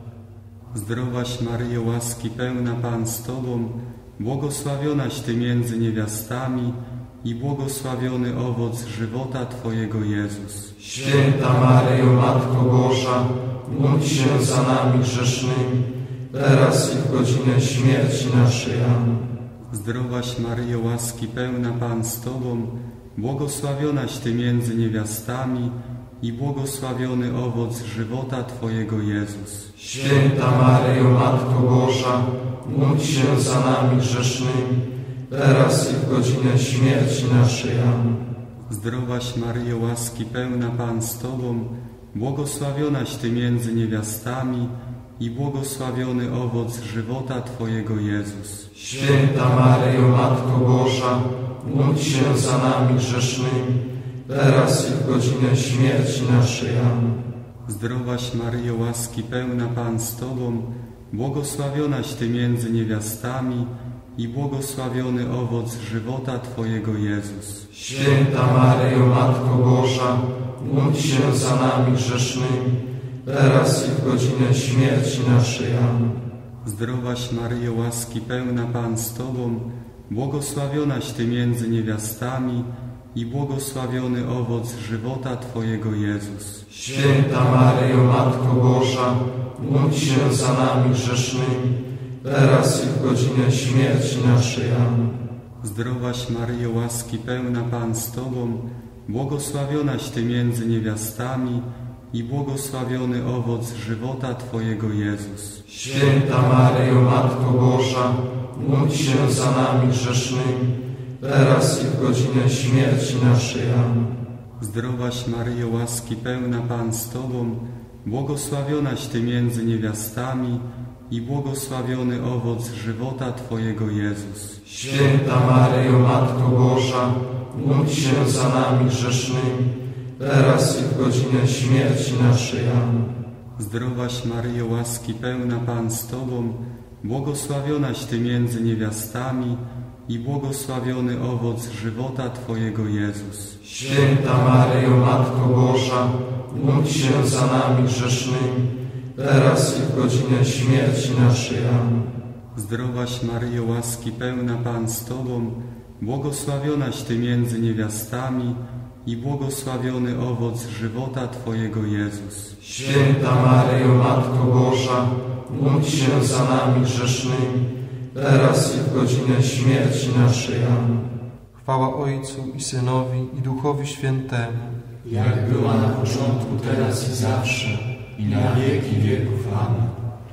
Zdrowaś Maryjo, łaski pełna, Pan z Tobą, błogosławionaś Ty między niewiastami i błogosławiony owoc żywota Twojego, Jezus. Święta Maryjo, Matko Boża, módl się za nami grzesznymi, teraz i w godzinę śmierci naszej. Amen. Zdrowaś Maryjo, łaski pełna, Pan z Tobą, błogosławionaś Ty między niewiastami i błogosławiony owoc żywota Twojego, Jezus. Święta Maryjo, Matko Boża, módl się za nami grzesznymi, teraz i w godzinę śmierci naszej. Amen. Zdrowaś Maryjo, łaski pełna, Pan z Tobą, błogosławionaś Ty między niewiastami i błogosławiony owoc żywota Twojego, Jezus. Święta Maryjo, Matko Boża, módl się za nami grzesznymi, teraz i w godzinę śmierci naszej. Amen. Zdrowaś Maryjo, łaski pełna, Pan z Tobą, błogosławionaś Ty między niewiastami i błogosławiony owoc żywota Twojego, Jezus. Święta Maryjo, Matko Boża, módl się za nami grzesznymi, teraz i w godzinę śmierci naszej. Amen. Zdrowaś Maryjo, łaski pełna, Pan z Tobą, błogosławionaś Ty między niewiastami i błogosławiony owoc żywota Twojego, Jezus. Święta Maryjo, Matko Boża, módl się za nami grzesznymi, teraz i w godzinę śmierci naszej. Amen. Zdrowaś Maryjo, łaski pełna, Pan z Tobą, błogosławionaś Ty między niewiastami i błogosławiony owoc żywota Twojego, Jezus. Święta Maryjo, Matko Boża, módl się za nami grzesznymi, teraz i w godzinę śmierci naszej. Amen. Zdrowaś Maryjo, łaski pełna, Pan z Tobą, błogosławionaś Ty między niewiastami i błogosławiony owoc żywota Twojego, Jezus. Święta Maryjo, Matko Boża, módl się za nami grzesznymi, teraz i w godzinę śmierci naszej. Amen. Zdrowaś Maryjo, łaski pełna, Pan z Tobą, błogosławionaś Ty między niewiastami i błogosławiony owoc żywota Twojego, Jezus. Święta Maryjo, Matko Boża, módl się za nami grzesznymi, teraz i w godzinę śmierci naszej. Amen. Zdrowaś Maryjo, łaski pełna, Pan z Tobą, błogosławionaś Ty między niewiastami i błogosławiony owoc żywota Twojego, Jezus. Święta Maryjo, Matko Boża, módl się za nami grzesznymi, teraz i w godzinę śmierci naszej. Amen. Chwała Ojcu i Synowi i Duchowi Świętemu, jak była na początku, teraz i zawsze, i na wieki wieków. Amen.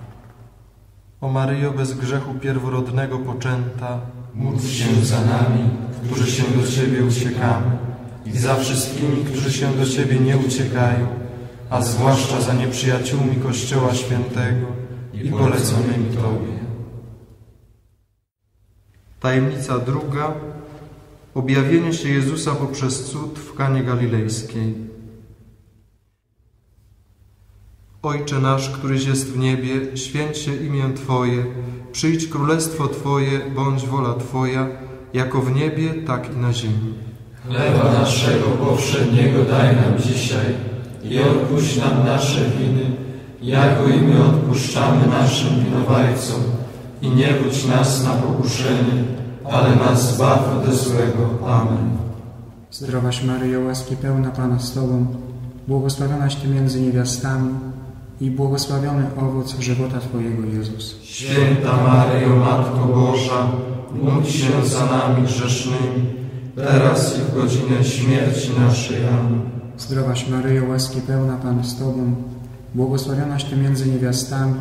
O Maryjo, bez grzechu pierworodnego poczęta, módl się za nami, którzy się do Ciebie uciekamy, i za wszystkimi, którzy się do Ciebie nie uciekają, a zwłaszcza za nieprzyjaciółmi Kościoła Świętego i poleconymi Tobie. Tajemnica druga. Objawienie się Jezusa poprzez cud w Kanie Galilejskiej. Ojcze nasz, któryś jest w niebie, święć się imię Twoje, przyjdź królestwo Twoje, bądź wola Twoja, jako w niebie, tak i na ziemi. Chleba naszego powszedniego daj nam dzisiaj i odpuść nam nasze winy, jako i my odpuszczamy naszym winowajcom. I nie wódź nas na pokuszenie, ale nas zbaw ode złego. Amen. Zdrowaś Maryjo, łaski pełna, Pana z Tobą, błogosławionaś Ty między niewiastami i błogosławiony owoc żywota Twojego, Jezus. Święta Maryjo, Matko Boża, módl się za nami grzesznymi, teraz i w godzinę śmierci naszej. Amen. Zdrowaś Maryjo, łaski pełna, Pan z Tobą, błogosławionaś Ty między niewiastami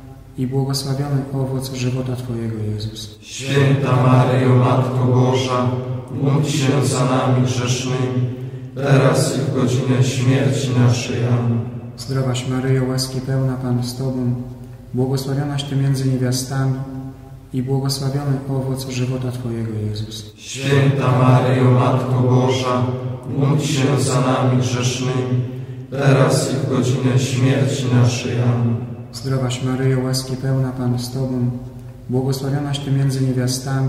i błogosławiony owoc żywota Twojego, Jezus. Święta Maryjo, Matko Boża, módl się za nami grzesznymi, teraz i w godzinę śmierci naszej. Amen. Zdrowaś Maryjo, łaski pełna, Pan z Tobą, błogosławionaś Ty między niewiastami i błogosławiony owoc żywota Twojego, Jezus. Święta Maryjo, Matko Boża, módl się za nami grzesznymi, teraz i w godzinę śmierci naszej. Amen. Zdrowaś Maryjo, łaski pełna, Pan z Tobą, błogosławionaś Ty między niewiastami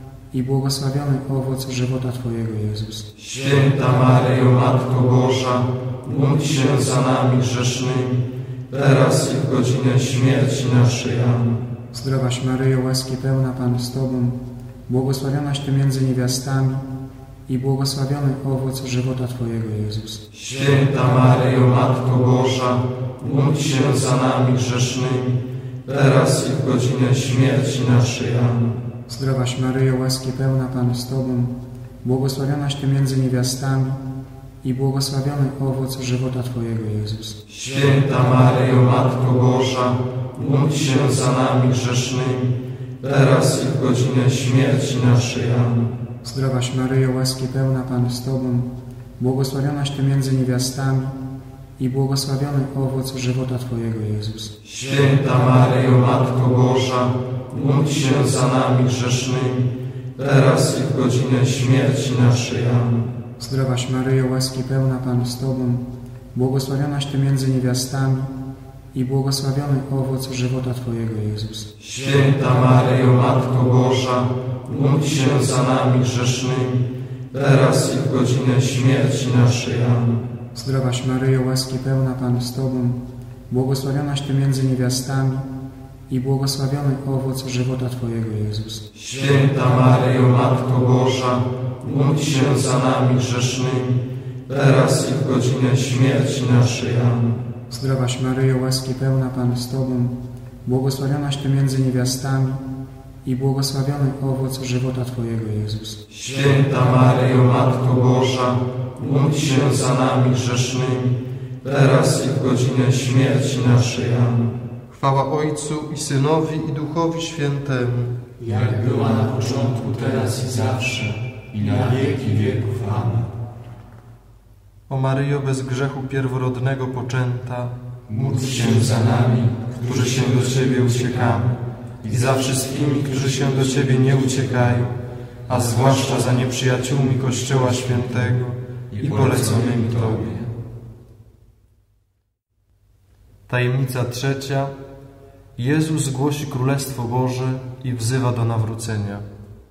i błogosławiony owoc żywota Twojego, Jezus. Święta Maryjo, Matko Boża, módl się za nami grzesznymi, teraz i w godzinę śmierci naszej. Amen. Zdrowaś Maryjo, łaski pełna, Pan z Tobą, błogosławionaś Ty między niewiastami i błogosławiony owoc żywota Twojego, Jezus. Święta Maryjo, Matko Boża, módl się za nami grzesznymi, teraz i w godzinę śmierci naszej. Amen. Zdrowaś Maryjo, łaski pełna, Pan z Tobą, błogosławionaś Ty między niewiastami i błogosławiony owoc żywota Twojego, Jezus. Święta Maryjo, Matko Boża, módl się za nami grzesznymi, teraz i w godzinę śmierci naszej. Amen. Zdrowaś Maryjo, łaski pełna, Pan z Tobą, błogosławionaś Ty między niewiastami i błogosławiony owoc żywota Twojego, Jezus. Święta Maryjo, Matko Boża, módl się za nami grzesznymi, teraz i w godzinę śmierci naszej. Amen. Zdrowaś Maryjo, łaski pełna, Pan z Tobą, błogosławionaś Ty między niewiastami i błogosławiony owoc żywota Twojego, Jezus. Święta Maryjo, Matko Boża, módl się za nami grzesznymi, teraz i w godzinę śmierci naszej. Amen. Zdrowaś Maryjo, łaski pełna, Pan z Tobą, błogosławionaś Ty między niewiastami i błogosławiony owoc żywota Twojego, Jezus. Święta Maryjo, Matko Boża, módl się za nami grzesznymi, teraz i w godzinę śmierci naszej. Amen. Zdrowaś Maryjo, łaski pełna, Pan z Tobą, błogosławionaś Ty między niewiastami i błogosławiony owoc żywota Twojego, Jezus. Święta Maryjo, Matko Boża, módl się za nami grzesznymi, teraz i w godzinę śmierci naszej. Amen. Chwała Ojcu i Synowi i Duchowi Świętemu, jak była na początku, teraz i zawsze, i na wieki wieków. Amen. O Maryjo, bez grzechu pierworodnego poczęta, módl się za nami, którzy się do Ciebie uciekamy, i za wszystkimi, którzy się do Ciebie nie uciekają, a zwłaszcza za nieprzyjaciółmi Kościoła Świętego i poleconymi Tobie. Tajemnica trzecia. Jezus głosi Królestwo Boże i wzywa do nawrócenia.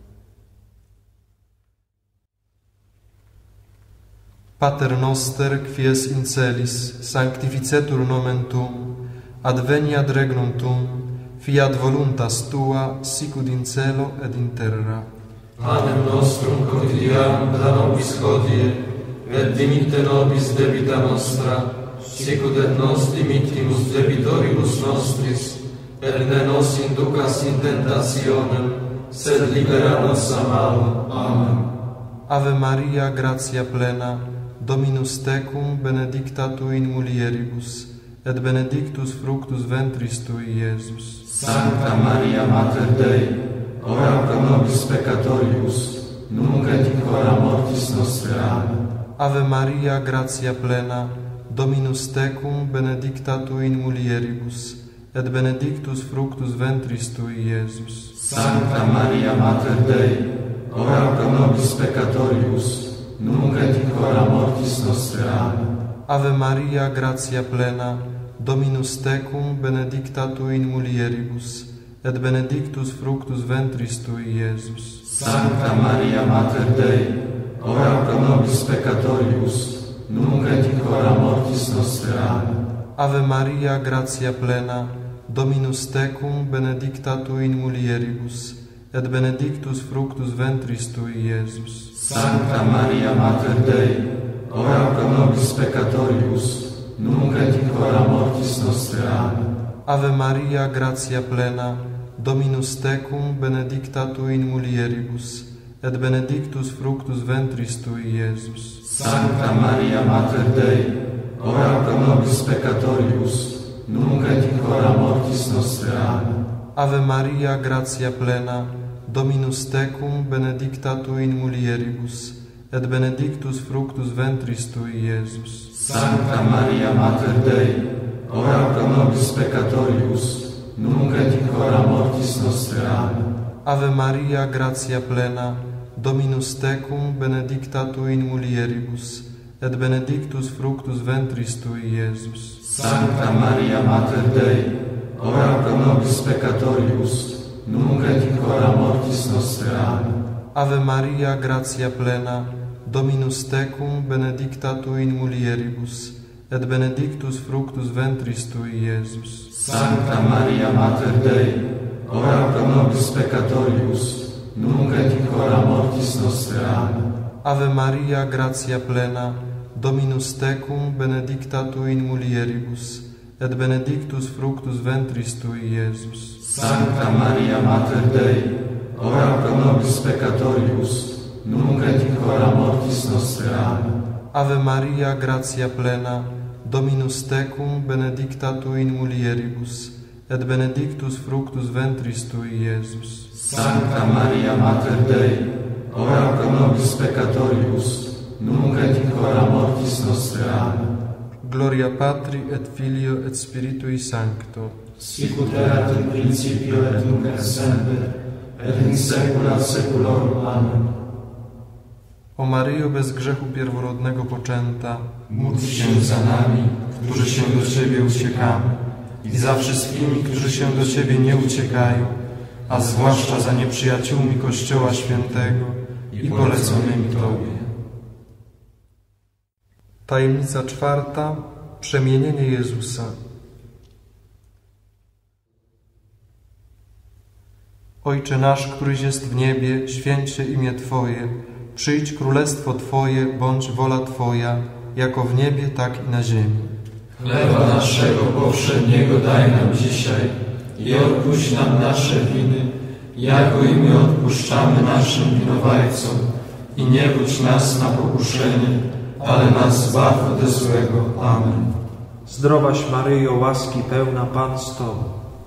Pater noster, quies in celis, sanctificetur nomen tuum, adveniat regnum tuum, fiat voluntas tua, sicut in cielo et in terra. Panem nostrum quotidianum da nobis hodie, et dimitte nobis debita nostra, sicut et nos dimittimus debitoribus nostris, et ne nos inducas in tentationem, sed libera nos a malo. Amen. Ave Maria, gratia plena, Dominus tecum, benedicta tu in mulieribus, et benedictus fructus ventris tui, Iesus. Sancta Maria, Mater Dei, ora pro nobis peccatoribus, nunc et in hora mortis nostre. Amen. Ave Maria, gratia plena, Dominus tecum, benedicta tu in mulieribus, et benedictus fructus ventris tui, Iesus. Sancta Maria, Mater Dei, ora pro nobis peccatoribus, nunc et in hora mortis nostre. Amen. Ave Maria, gratia plena, Dominus tecum, benedicta tu in mulieribus, et benedictus fructus ventris tui, Iesus. Sancta Maria, Mater Dei, ora pro nobis peccatoribus, nunc et in hora mortis nostre. Amen. Ave Maria, gratia plena, Dominus tecum, benedicta tu in mulieribus, et benedictus fructus ventris tui, Iesus. Sancta Maria, Mater Dei, ora pro nobis peccatoribus, nunc et in hora mortis nostre. Amen. Ave Maria, gratia plena, Dominus tecum, benedicta tu in mulieribus, et benedictus fructus ventris tui, Iesus. Sancta Maria Mater Dei, ora pro nobis peccatoribus, nunc et in hora mortis nostre. Amen. Ave Maria, gratia plena, Dominus tecum, benedicta tu in mulieribus, et benedictus fructus ventris tui, Iesus. Sancta Maria Mater Dei, ora pro nobis peccatoribus, nunc et in hora mortis nostre. Amen. Ave Maria, gratia plena, Dominus tecum, benedicta tu in mulieribus, et benedictus fructus ventris tui, Iesus. Sancta Maria Mater Dei, ora pro nobis peccatoribus, nunc et in hora mortis nostre. Amen. Ave Maria, gratia plena, Dominus tecum, benedicta tu in mulieribus, et benedictus fructus ventris tui, Iesus. Sancta Maria Mater Dei, ora pro nobis peccatoribus, nunc et in hora mortis nostre. Amen. Ave Maria, gratia plena, Dominus tecum, benedicta tu in mulieribus, et benedictus fructus ventris tui, Iesus. Sancta Maria Mater Dei, ora pro nobis peccatoribus, nunc et in hora mortis nostre. Amen. Ave Maria, gratia plena, Dominus tecum, benedicta tu in mulieribus, et benedictus fructus ventris tui, Iesus. Sancta Maria Mater Dei, ora pro nobis peccatoribus, nunc et in hora mortis nostre. Amen. Gloria Patri et Filio et Spiritui Sancto, sicut erat in principio et nunc et semper, et in saecula saeculorum. Amen. O Maryjo, bez grzechu pierworodnego poczęta, módl się za nami, którzy się do Ciebie uciekamy, i za wszystkimi, którzy się do Ciebie nie uciekają, a zwłaszcza za nieprzyjaciółmi Kościoła Świętego i poleconymi Tobie. Tajemnica czwarta. Przemienienie Jezusa. Ojcze nasz, któryś jest w niebie, święć się imię Twoje. Przyjdź królestwo Twoje, bądź wola Twoja, jako w niebie, tak i na ziemi. Chleba naszego powszedniego daj nam dzisiaj i odpuść nam nasze winy, jako i my odpuszczamy naszym winowajcom. I nie wódź nas na pokuszenie, ale nas zbaw ode złego. Amen. Zdrowaś Maryjo, łaski pełna, Pan z Tobą,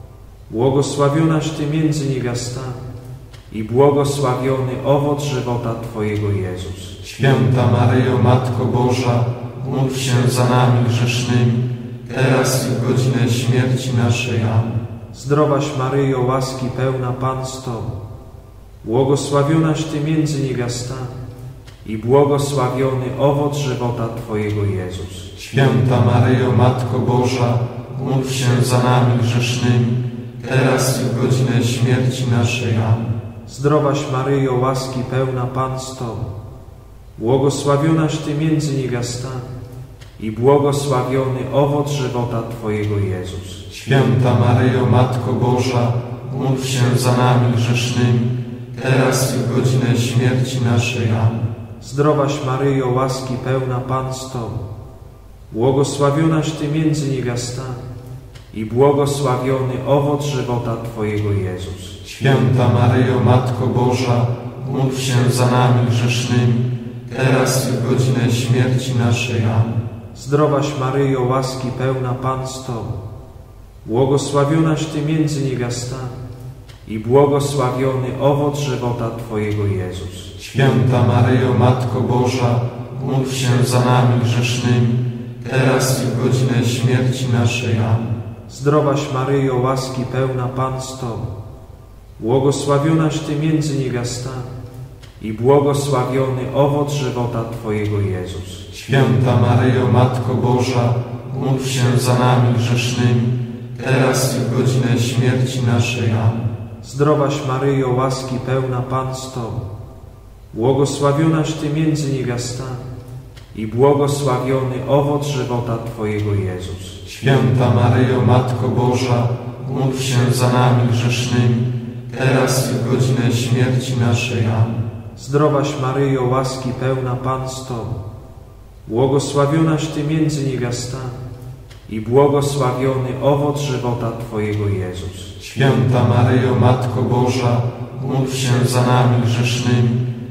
błogosławionaś Ty między niewiastami i błogosławiony owoc żywota Twojego, Jezus. Święta Maryjo, Matko Boża, módl się za nami grzesznymi, teraz i w godzinę śmierci naszej. Amen. Zdrowaś Maryjo, łaski pełna, Pan z Tobą, błogosławionaś Ty między niewiastami i błogosławiony owoc żywota Twojego, Jezus. Święta Maryjo, Matko Boża, módl się za nami grzesznymi, teraz i w godzinę śmierci naszej. Amen. Zdrowaś Maryjo, łaski pełna, Pan z Tobą, błogosławionaś Ty między niewiastami i błogosławiony owoc żywota Twojego, Jezus. Święta Maryjo, Matko Boża, módl się za nami grzesznymi, teraz i w godzinę śmierci naszej. Amen. Zdrowaś Maryjo, łaski pełna, Pan z Tobą, błogosławionaś Ty między niewiastami i błogosławiony owoc żywota Twojego, Jezus. Święta Maryjo, Matko Boża, módl się za nami grzesznymi, teraz i w godzinę śmierci naszej. Amen. Zdrowaś Maryjo, łaski pełna, Pan z Tobą, błogosławionaś Ty między niewiastami i błogosławiony owoc żywota Twojego, Jezus. Święta Maryjo, Matko Boża, módl się za nami grzesznymi, teraz i w godzinę śmierci naszej. Amen. Zdrowaś Maryjo, łaski pełna, Pan z Tobą, błogosławionaś Ty między niewiastami i błogosławiony owoc żywota Twojego, Jezus. Święta Maryjo, Matko Boża, módl się za nami grzesznymi, teraz i w godzinę śmierci naszej. Amen. Zdrowaś Maryjo, łaski pełna, Pan z Tobą, błogosławionaś Ty między niewiastami i błogosławiony owoc żywota Twojego, Jezus. Święta Maryjo, Matko Boża, módl się za nami grzesznymi, teraz i w godzinę śmierci naszej. Amen. Zdrowaś Maryjo, łaski pełna, Pan z Tobą, błogosławionaś Ty między niewiastami i błogosławiony owoc żywota Twojego, Jezus. Święta Maryjo, Matko Boża, módl się za nami grzesznymi,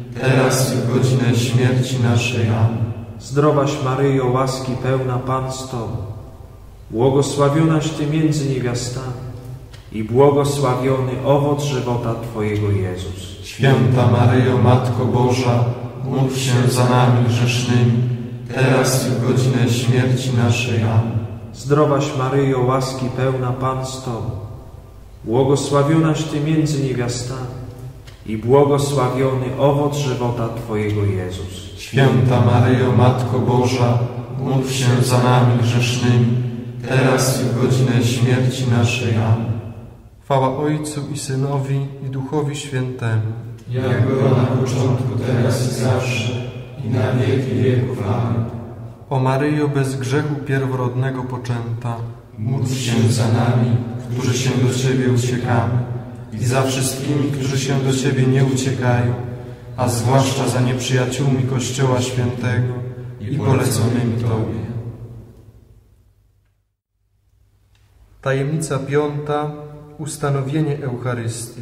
teraz i w godzinę śmierci naszej. Amen. Zdrowaś Maryjo, łaski pełna, Pan z Tobą, błogosławionaś Ty między niewiastami i błogosławiony owoc żywota Twojego Jezus. Święta Maryjo, Matko Boża, módl się za nami grzesznymi, teraz i w godzinę śmierci naszej. Amen. Zdrowaś Maryjo, łaski pełna, Pan z Tobą, błogosławionaś Ty między niewiastami i błogosławiony owoc żywota Twojego Jezus. Święta Maryjo, Matko Boża, módl się za nami grzesznymi, teraz i w godzinę śmierci naszej. Amen. Chwała Ojcu i Synowi i Duchowi Świętemu. Jak było na początku, teraz i zawsze, i na wieki wieków. Amen. O Maryjo, bez grzechu pierworodnego poczęta, módl się za nami, którzy się do Ciebie uciekamy, i za wszystkimi, którzy się do Ciebie nie uciekają, a zwłaszcza za nieprzyjaciółmi Kościoła Świętego i poleconymi Tobie. Tajemnica piąta. Ustanowienie Eucharystii.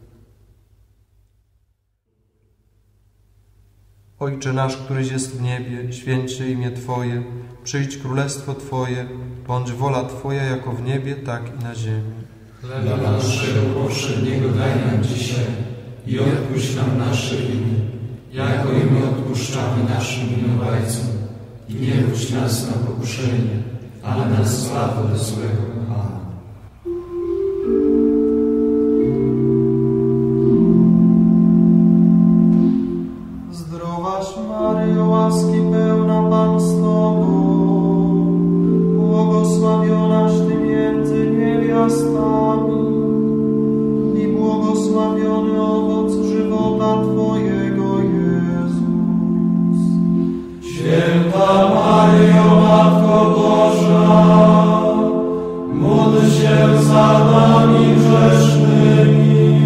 Ojcze nasz, któryś jest w niebie, święć się imię Twoje, przyjdź królestwo Twoje, bądź wola Twoja jako w niebie, tak i na ziemi. Chleba naszego powszedniego daj nam dzisiaj i odpuść nam nasze winy, jako i my odpuszczamy naszym winowajcom. I nie wódź nas na pokuszenie, ale nas zbaw od złego. Amen. Zdrowaś Maryjo, łaski pełna, Pan z Tobą, błogosławionaś Ty między niewiastami i błogosławiony owoc żywota Twojego, Jezus. Święta Maryjo, Matko Boża, módl się za nami grzesznymi,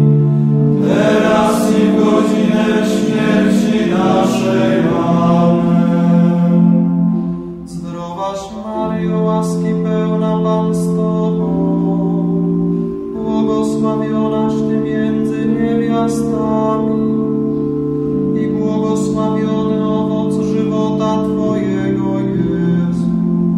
teraz i w godzinę śmierci naszej. Amen. Zdrowaś Maryjo, łaski pełna, Pan z Tobą, błogosławionaś Ty między niewiastami i błogosławiony owoc żywota Twojego, Jezus.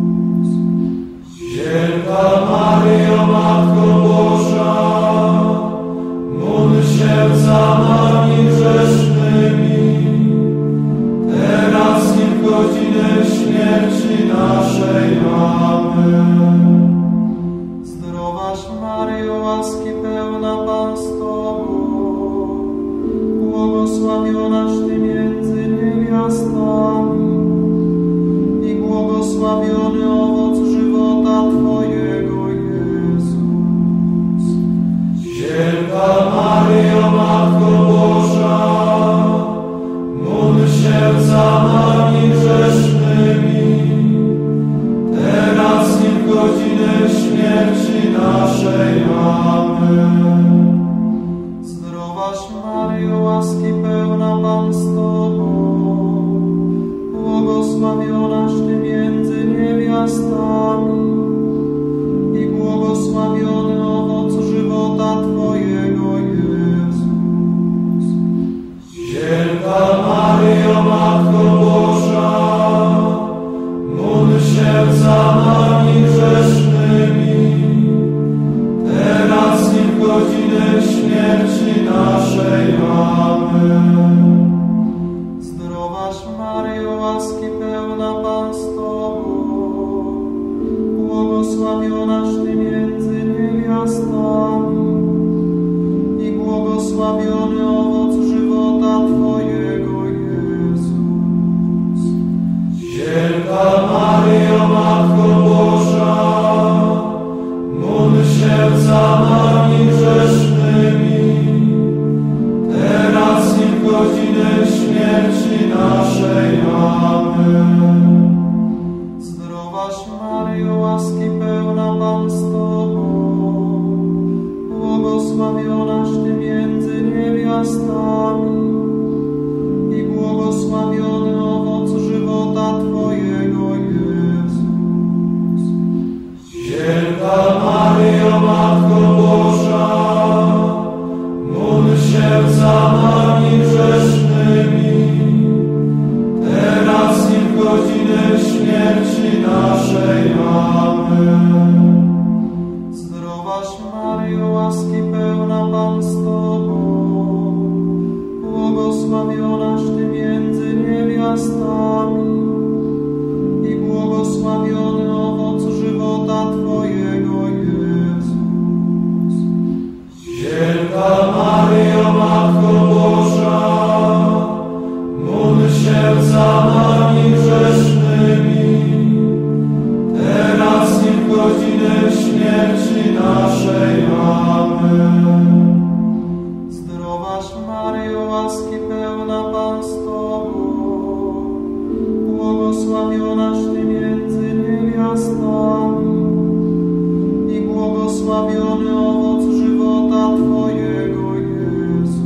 Święta Maryjo, Matko Boża, módl się za nami grzesznymi, teraz i w godzinę śmierci naszej. Amen. Zdrowaś Maryjo, łaski pełna, Pan z Tobą, błogosławionaś Ty między niewiastami i błogosławiony owoc żywota Twojego, Jezus. Święta Maryjo, Matko Boża, módl się za nami grzesznymi, teraz i w godzinę śmierci naszej. Amen. Zdrowaś Maryjo, łaski pełna, Pan z Tobą, błogosławionaś Ty między niewiastami i błogosławiony owoc żywota Twojego, Jezus. Święta Maryjo, Matko Boża, módl się za nami grzesznymi, teraz i w godzinę śmierci naszej. Amen. Zdrowaś Maryjo, łaski pełna, Pan z Tobą, błogosławionaś Ty między niewiastami i błogosławiony owoc żywota Twojego, Jezus. Święta Maryjo, Matko Boża, módl się za nami grzesznymi, teraz i w godzinę śmierci naszej. Amen. Zdrowaś Maryjo, łaski pełna, Pan z Tobą, błogosławionaś Ty między niewiastami i błogosławiony owoc żywota Twojego, Jezus. Święta Maryjo, Matko Boża, módl się za nami grzesznymi, łaski pełna Pan z Tobą, błogosławionaś Ty między niewiastami i błogosławiony owoc żywota Twojego, Jezus. Święta Maryjo, Matko Boża, módl się za nami grzesznymi, teraz i w godzinę śmierci naszej. Amen. Zdrowaś Maryjo, łaski pełna Pan z Tobą, błogosławionaś Ty między niewiastami i błogosławiony owoc żywota Twojego, Jezus.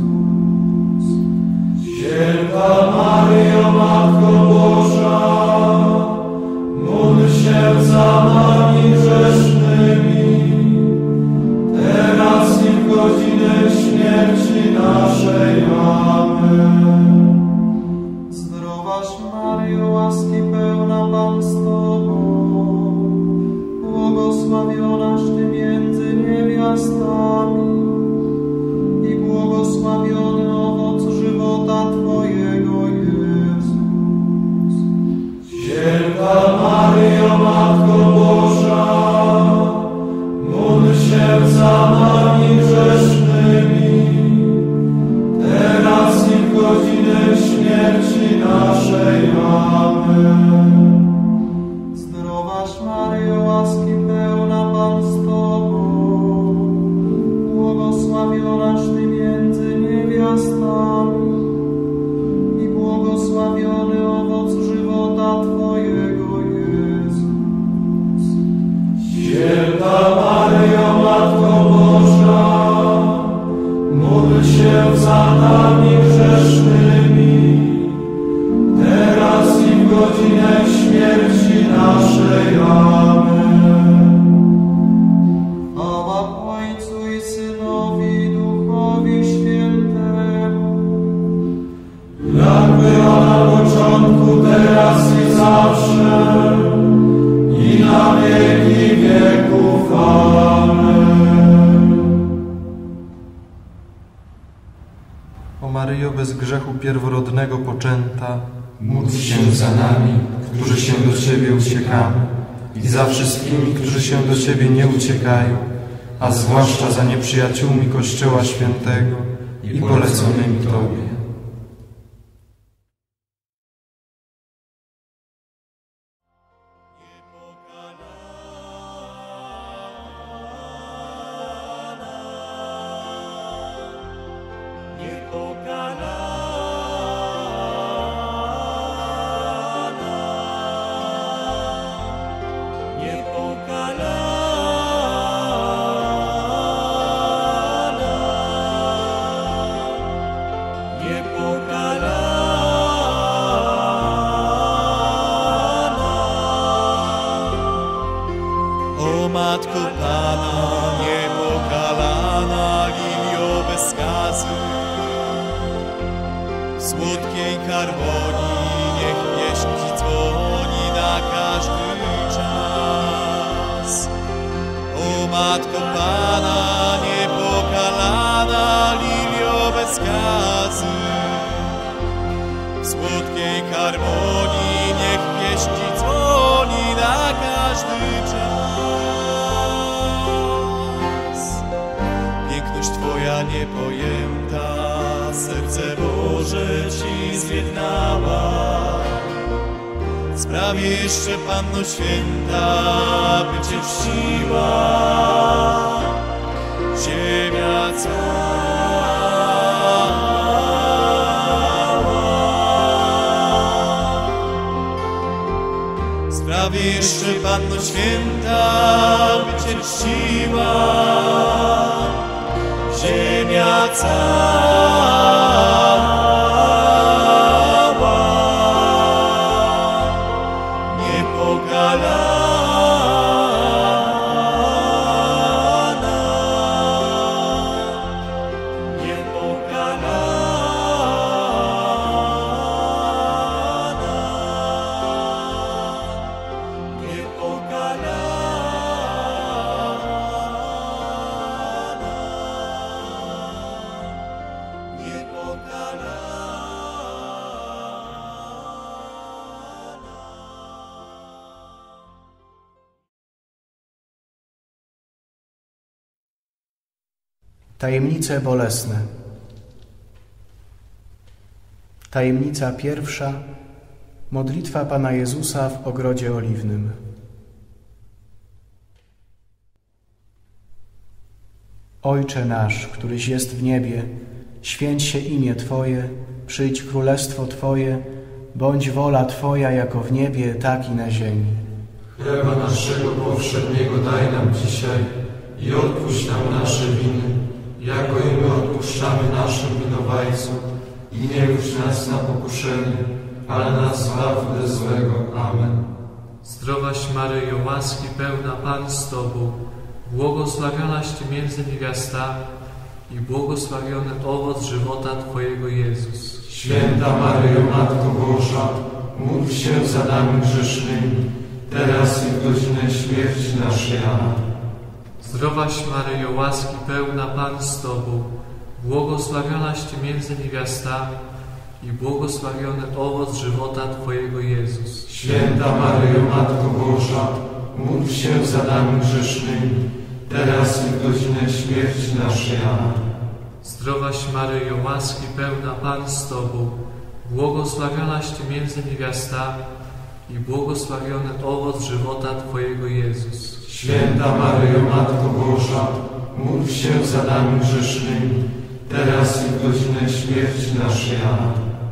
Święta Maryjo, Matko Boża, módl się za nami grzesznymi, teraz i w godzinę śmierci naszej. Amen. Zdrowaś Maryjo, łaski pełna Pan z Tobą, błogosławionaś Ty między niewiastami i błogosławiony owoc żywota Twojego, Jezus. Święta Maryjo, Matko Boża, módl się za nami grzesznymi, teraz i w godzinę śmierci naszej. Amen. Zdrowaś Maryjo, łaski pełna Pan z Tobą, błogosławionaś Ty między niewiastami i błogosławiony owoc żywota Twojego, Jezus. Święta Maryjo, Matko Boża, módl się za nami grzesznymi, teraz i w godzinę śmierci naszej. Amen. Chwała Ojcu i Synowi i Duchowi Świętemu, jak była na początku, teraz i zawsze, i na wieki wieków. Amen. O Maryjo, bez grzechu pierworodnego poczęta, módl się za nami, którzy się do Ciebie uciekamy, i za wszystkimi, którzy się do Ciebie nie uciekają, a zwłaszcza za nieprzyjaciółmi Kościoła Świętego i poleconymi Tobie. Matko Pana, niepokalana, lilio bez skazy, w słodkiej harmonii niech pieśń Ci dzwoni na każdy czas. O Matko Pana, niepokalana, lilio bez skazy, w słodkiej harmonii niech pieśń Ci dzwoni na każdy czas. Twoja niepojęta, serce Boże Ci zjednała. Spraw jeszcze, Panno Święta, by Cię czciła ziemia cała. Spraw jeszcze, Panno Święta, by Cię czciła ziemia cała, niepokalana, niepokalana, niepokalana. Tajemnice bolesne. Tajemnica pierwsza. Modlitwa Pana Jezusa w Ogrodzie Oliwnym. Ojcze nasz, któryś jest w niebie, święć się imię Twoje, przyjdź królestwo Twoje, bądź wola Twoja jako w niebie, tak i na ziemi. Chleba naszego powszedniego daj nam dzisiaj i odpuść nam nasze winy, jako i my odpuszczamy naszym winowajcom. I nie wódź nas na pokuszenie, ale nas zbaw ode złego. Amen. Zdrowaś Maryjo, łaski pełna, Pan z Tobą, błogosławionaś Ty między niewiastami i błogosławiony owoc żywota Twojego Jezus. Święta Maryjo, Matko Boża, módl się za nami grzesznymi, teraz i w godzinę śmierci naszej. Amen. Zdrowaś Maryjo, łaski pełna, Pan z Tobą, błogosławionaś Ty między niewiastami i błogosławiony owoc żywota Twojego Jezus. Święta Maryjo, Matko Boża, módl się za nami grzesznymi, teraz i w godzinę śmierci naszej. Amen. Zdrowaś Maryjo, łaski pełna, Pan z Tobą, błogosławionaś Ty między niewiastami i błogosławiony owoc żywota Twojego Jezus. Święta Maryjo, Matko Boża, módl się za nami grzesznymi, teraz i w godzinę śmierci naszej. Amen.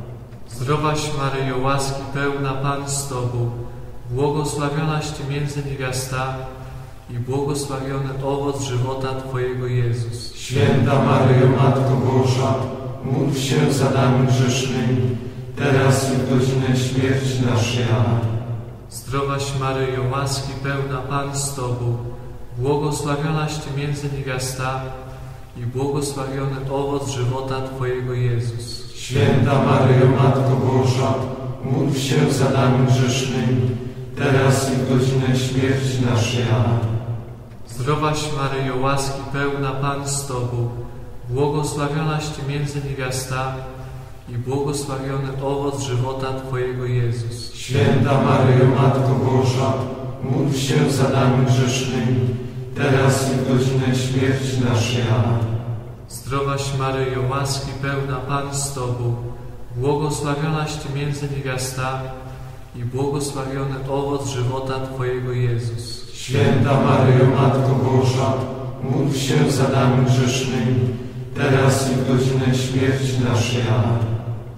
Zdrowaś Maryjo, łaski pełna, Pan z Tobą, błogosławionaś Ty między niewiastami i błogosławiony owoc żywota Twojego Jezus. Święta Maryjo, Matko Boża, módl się za nami grzesznymi, teraz i w godzinę śmierci naszej. Amen. Zdrowaś Maryjo, łaski pełna, Pan z Tobą, błogosławionaś Ty między niewiastami i błogosławiony owoc żywota Twojego Jezus. Święta Maryjo, Matko Boża, módl się za nami grzesznymi, teraz i w godzinę śmierci naszej. Amen. Zdrowaś Maryjo, łaski pełna, Pan z Tobą, błogosławionaś Ty między niewiastami i błogosławiony owoc żywota Twojego Jezus. Święta Maryjo, Matko Boża, módl się za nami grzesznymi, teraz i w godzinę śmierci naszej. Amen. Zdrowaś Maryjo, łaski pełna, Pan z Tobą, błogosławionaś Ty między niewiastami i błogosławiony owoc żywota Twojego Jezus. Święta Maryjo, Matko Boża, módl się za nami grzesznymi, teraz i w godzinę śmierci naszej. Amen.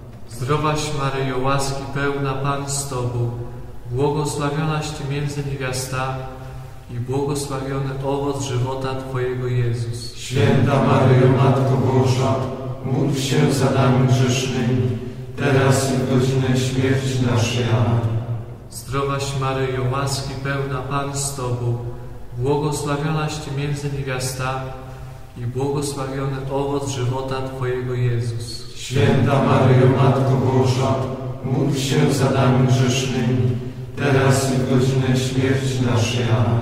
Zdrowaś Maryjo, łaski pełna, Pan z Tobą, błogosławionaś Ty między niewiastami i błogosławiony owoc żywota Twojego Jezus. Święta Maryjo, Matko Boża, módl się za nami grzesznymi, teraz i w godzinę śmierci naszej. Amen. Zdrowaś Maryjo, łaski pełna, Pan z Tobą, błogosławionaś Ty między niewiastami i błogosławiony owoc żywota Twojego Jezus. Święta Maryjo, Matko Boża, módl się za nami grzesznymi, teraz i w godzinę śmierci naszej. Amen.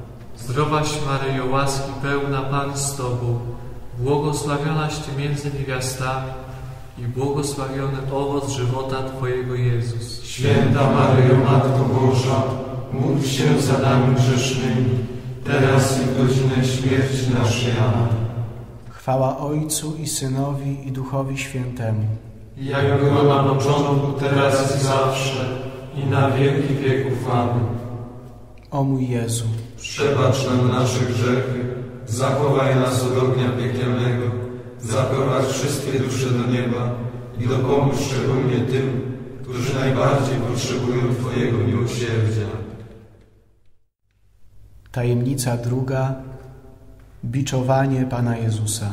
Zdrowaś Maryjo, łaski pełna, Pan z Tobą, błogosławionaś Ty między niewiastami i błogosławiony owoc żywota Twojego Jezus. Święta Maryjo, Matko Boża, módl się za nami grzesznymi, teraz i w godzinę śmierci naszej. Amen. Chwała Ojcu i Synowi i Duchowi Świętemu. Jak było na początku, teraz i zawsze, i na wieki wieków. Amen. O mój Jezu, przebacz nam nasze grzechy, zachowaj nas od ognia piekielnego, zaprowadź wszystkie dusze do nieba i dopomóż szczególnie tym, którzy najbardziej potrzebują Twojego miłosierdzia. Tajemnica druga. Biczowanie Pana Jezusa.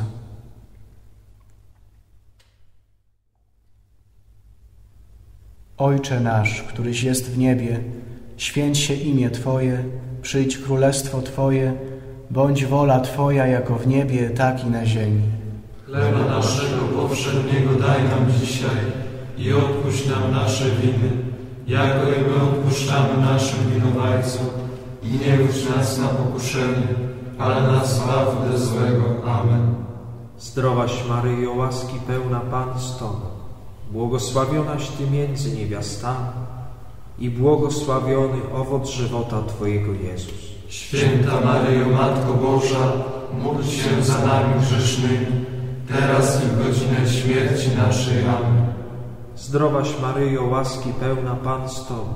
Ojcze nasz, któryś jest w niebie, święć się imię Twoje, przyjdź królestwo Twoje, bądź wola Twoja jako w niebie, tak i na ziemi. Chleba naszego powszedniego daj nam dzisiaj i odpuść nam nasze winy, jako i my odpuszczamy naszym winowajcom. I nie wódź nas na pokuszenie, ale nas zbaw ode złego. Amen. Zdrowaś Maryjo, łaski pełna, Pan z Tobą, błogosławionaś Ty między niewiastami i błogosławiony owoc żywota Twojego Jezus. Święta Maryjo, Matko Boża, módl się za nami grzesznymi, teraz i w godzinę śmierci naszej. Amen. Zdrowaś Maryjo, łaski pełna, Pan z Tobą,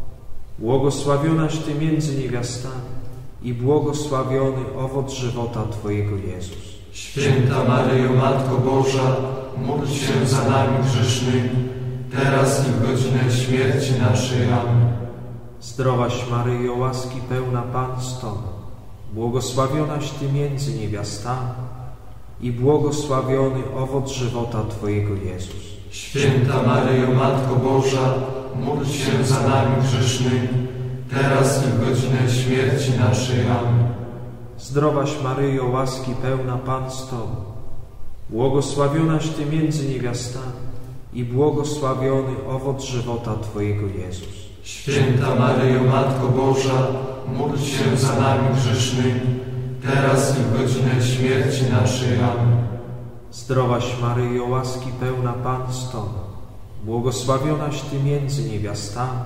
błogosławionaś Ty między niewiastami i błogosławiony owoc żywota Twojego, Jezus. Święta Maryjo, Matko Boża, módl się za nami grzesznymi, teraz i w godzinę śmierci naszej. Amen. Zdrowaś Maryjo, łaski pełna, Pan z Tobą, błogosławionaś Ty między niewiastami i błogosławiony owoc żywota Twojego, Jezus. Święta Maryjo, Matko Boża, módl się za nami grzesznymi, teraz i w godzinę śmierci naszej. Amen. Zdrowaś Maryjo, łaski pełna, Pan z Tobą, błogosławionaś Ty między niewiastami i błogosławiony owoc żywota Twojego, Jezus. Święta Maryjo, Matko Boża, módl się za nami grzesznymi, teraz i w godzinę śmierci naszej. Amen. Zdrowaś Maryjo, łaski pełna, Pan z Tobą, błogosławionaś Ty między niewiastami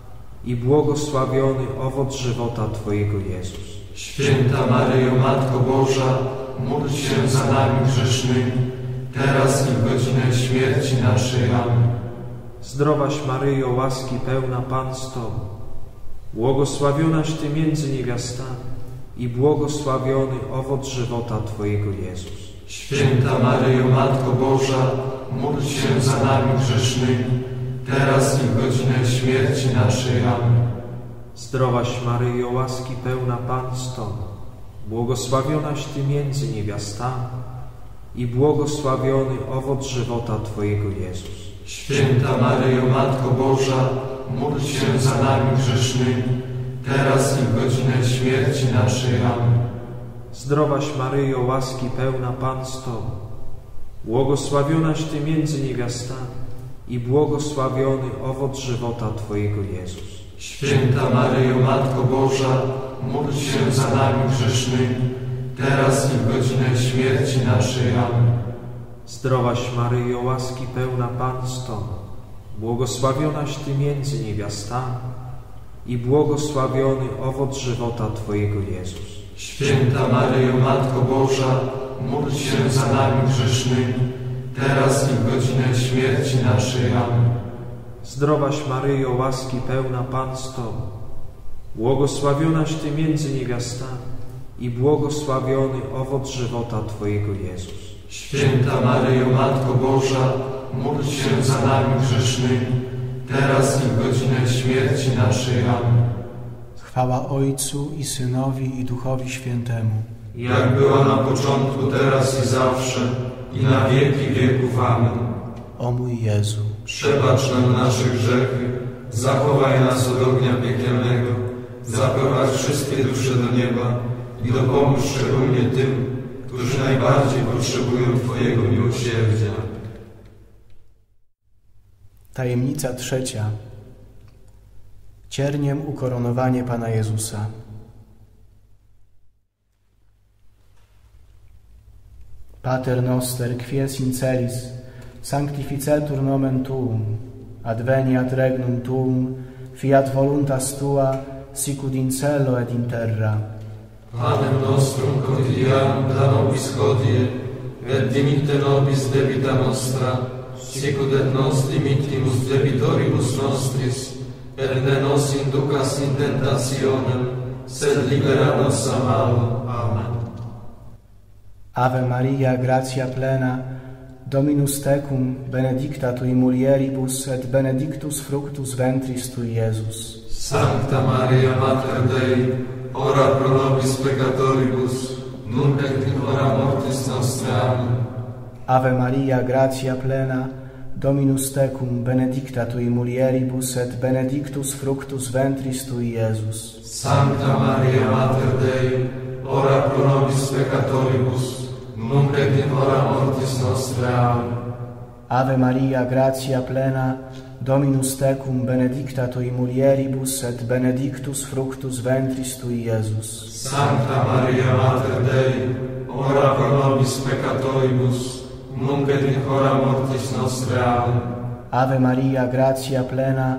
i błogosławiony owoc żywota Twojego, Jezus. Święta Maryjo, Matko Boża, módl się za nami grzesznymi, teraz i w godzinę śmierci naszej. Amen. Zdrowaś Maryjo, łaski pełna, Pan z Tobą, błogosławionaś Ty między niewiastami i błogosławiony owoc żywota Twojego, Jezus. Święta Maryjo, Matko Boża, módl się za nami grzesznymi, teraz i w godzinę śmierci naszej. Amen. Zdrowaś Maryjo, łaski pełna, Pan z Tobą, błogosławionaś Ty między niewiastami i błogosławiony owoc żywota Twojego, Jezus. Święta Maryjo, Matko Boża, módl się za nami grzesznymi, teraz i w godzinę śmierci naszej. Amen. Zdrowaś Maryjo, łaski pełna, Pan z Tobą, błogosławionaś Ty między niewiastami i błogosławiony owoc żywota Twojego, Jezus. Święta Maryjo, Matko Boża, módl się za nami grzesznymi, teraz i w godzinę śmierci naszej. Amen. Zdrowaś Maryjo, łaski pełna, Pan z Tobą, błogosławionaś Ty między niewiastami i błogosławiony owoc żywota Twojego, Jezus. Święta Maryjo, Matko Boża, módl się za nami grzesznymi, teraz i w godzinę śmierci naszej. Amen. Zdrowaś Maryjo, łaski pełna, Pan z Tobą, błogosławionaś Ty między niewiastami i błogosławiony owoc żywota Twojego, Jezus. Święta Maryjo, Matko Boża, módl się za nami grzesznymi, teraz i w godzinę śmierci naszej. Amen. Chwała Ojcu i Synowi i Duchowi Świętemu. Jak była na początku, teraz i zawsze, i na wieki wieków. Amen. O mój Jezu, przebacz nam nasze grzechy, zachowaj nas od ognia piekielnego, zaprowadź wszystkie dusze do nieba i dopomóż szczególnie tym, którzy najbardziej potrzebują Twojego miłosierdzia. Tajemnica trzecia. Cierniem ukoronowanie Pana Jezusa. Pater noster, quies in celis, sanctificetur nomen tuum, adveniat regnum tuum, fiat voluntas tua, sicut in cielo et in terra. Panem nostrum quotidianum da nobis hodie, et dimitte nobis debita nostra, sicut et nos dimittimus debitoribus nostris, et ne nos inducas in tentationem, sed libera nos a malo. Amen. Ave Maria, gratia plena, Dominus tecum, benedicta tui mulieribus, et benedictus fructus ventris tui, Iesus. Sancta Maria, Mater Dei, ora pro nobis peccatoribus, nunc et in hora mortis nostrae. Amen. Ave Maria, gratia plena, Dominus tecum, benedicta tui mulieribus, et benedictus fructus ventris tui, Iesus. Sancta Maria, Mater Dei, ora pro nobis peccatoribus, nunc et in hora mortis nostrae. Amen. Ave Maria, gratia plena, Dominus tecum, benedicta tui mulieribus, et benedictus fructus ventris tui, Iesus. Sancta Maria, Mater Dei, ora pro nobis peccatoribus, nunc et in hora mortis nostrae. Amen. Ave Maria, gratia plena,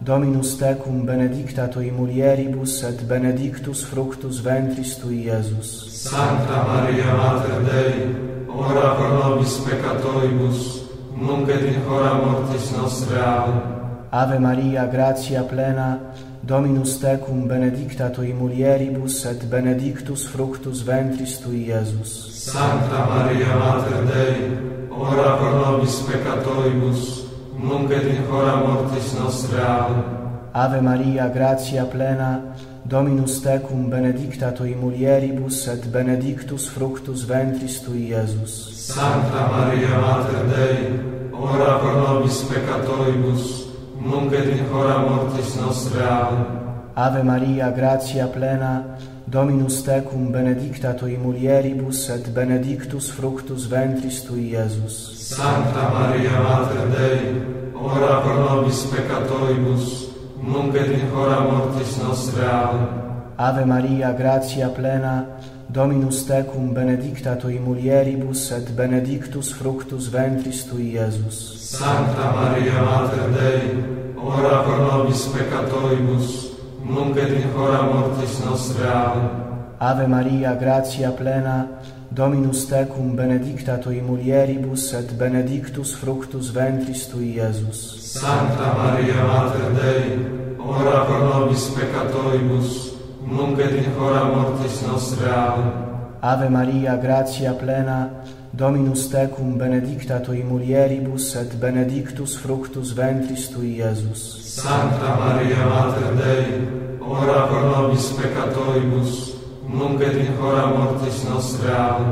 Dominus tecum benedicta tui mulieribus et benedictus fructus ventris tui, Iesus. Sancta Maria Mater Dei, ora pro nobis peccatoribus, nunc et in hora mortis nostre. Amen. Ave Maria, gratia plena, Dominus tecum benedicta tui mulieribus et benedictus fructus ventris tui, Iesus. Sancta Maria Mater Dei, ora pro nobis peccatoribus, nunc et in hora mortis nostre. Amen. Ave Maria, gratia plena, Dominus tecum benedicta tui mulieribus et benedictus fructus ventris tui, Iesus. Sancta Maria Mater Dei, ora pro nobis peccatoribus, nunc et in hora mortis nostre. Amen. Ave Maria, gratia plena, Dominus tecum benedicta tui mulieribus et benedictus fructus ventris tui, Iesus. Sancta Maria Mater Dei, ora pro nobis peccatoribus, nunc et in hora mortis nostre. Amen. Ave Maria, gratia plena, Dominus tecum benedicta tui mulieribus et benedictus fructus ventris tui, Iesus. Sancta Maria Mater Dei, ora pro nobis peccatoribus, nunc et in hora mortis nostre. Amen. Ave Maria, gratia plena, Dominus tecum benedicta tui mulieribus et benedictus fructus ventris tui, Iesus. Sancta Maria Mater Dei, ora pro nobis peccatoribus, nunc et in hora mortis nostre. Amen. Ave Maria, gratia plena, Dominus tecum benedicta tui mulieribus et benedictus fructus ventris tui, Iesus. Sancta Maria Mater Dei, ora pro nobis peccatoribus, nunc et in hora mortis nostre. Amen.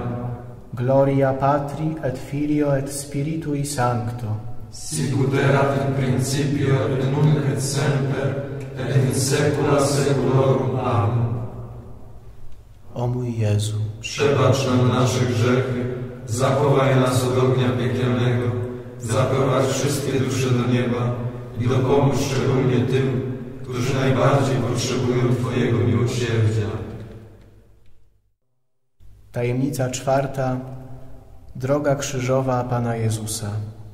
Gloria Patri et Filio et Spiritui Sancto. Sicut erat in principio et nunc et semper et in saecula saeculorum. Amen. O mój Jezu, przebacz nam nasze grzechy, zachowaj nas od ognia piekielnego, zaprowadź wszystkie dusze do nieba i dopomóż szczególnie tym, którzy najbardziej potrzebują Twojego miłosierdzia. Tajemnica czwarta. Droga krzyżowa Pana Jezusa.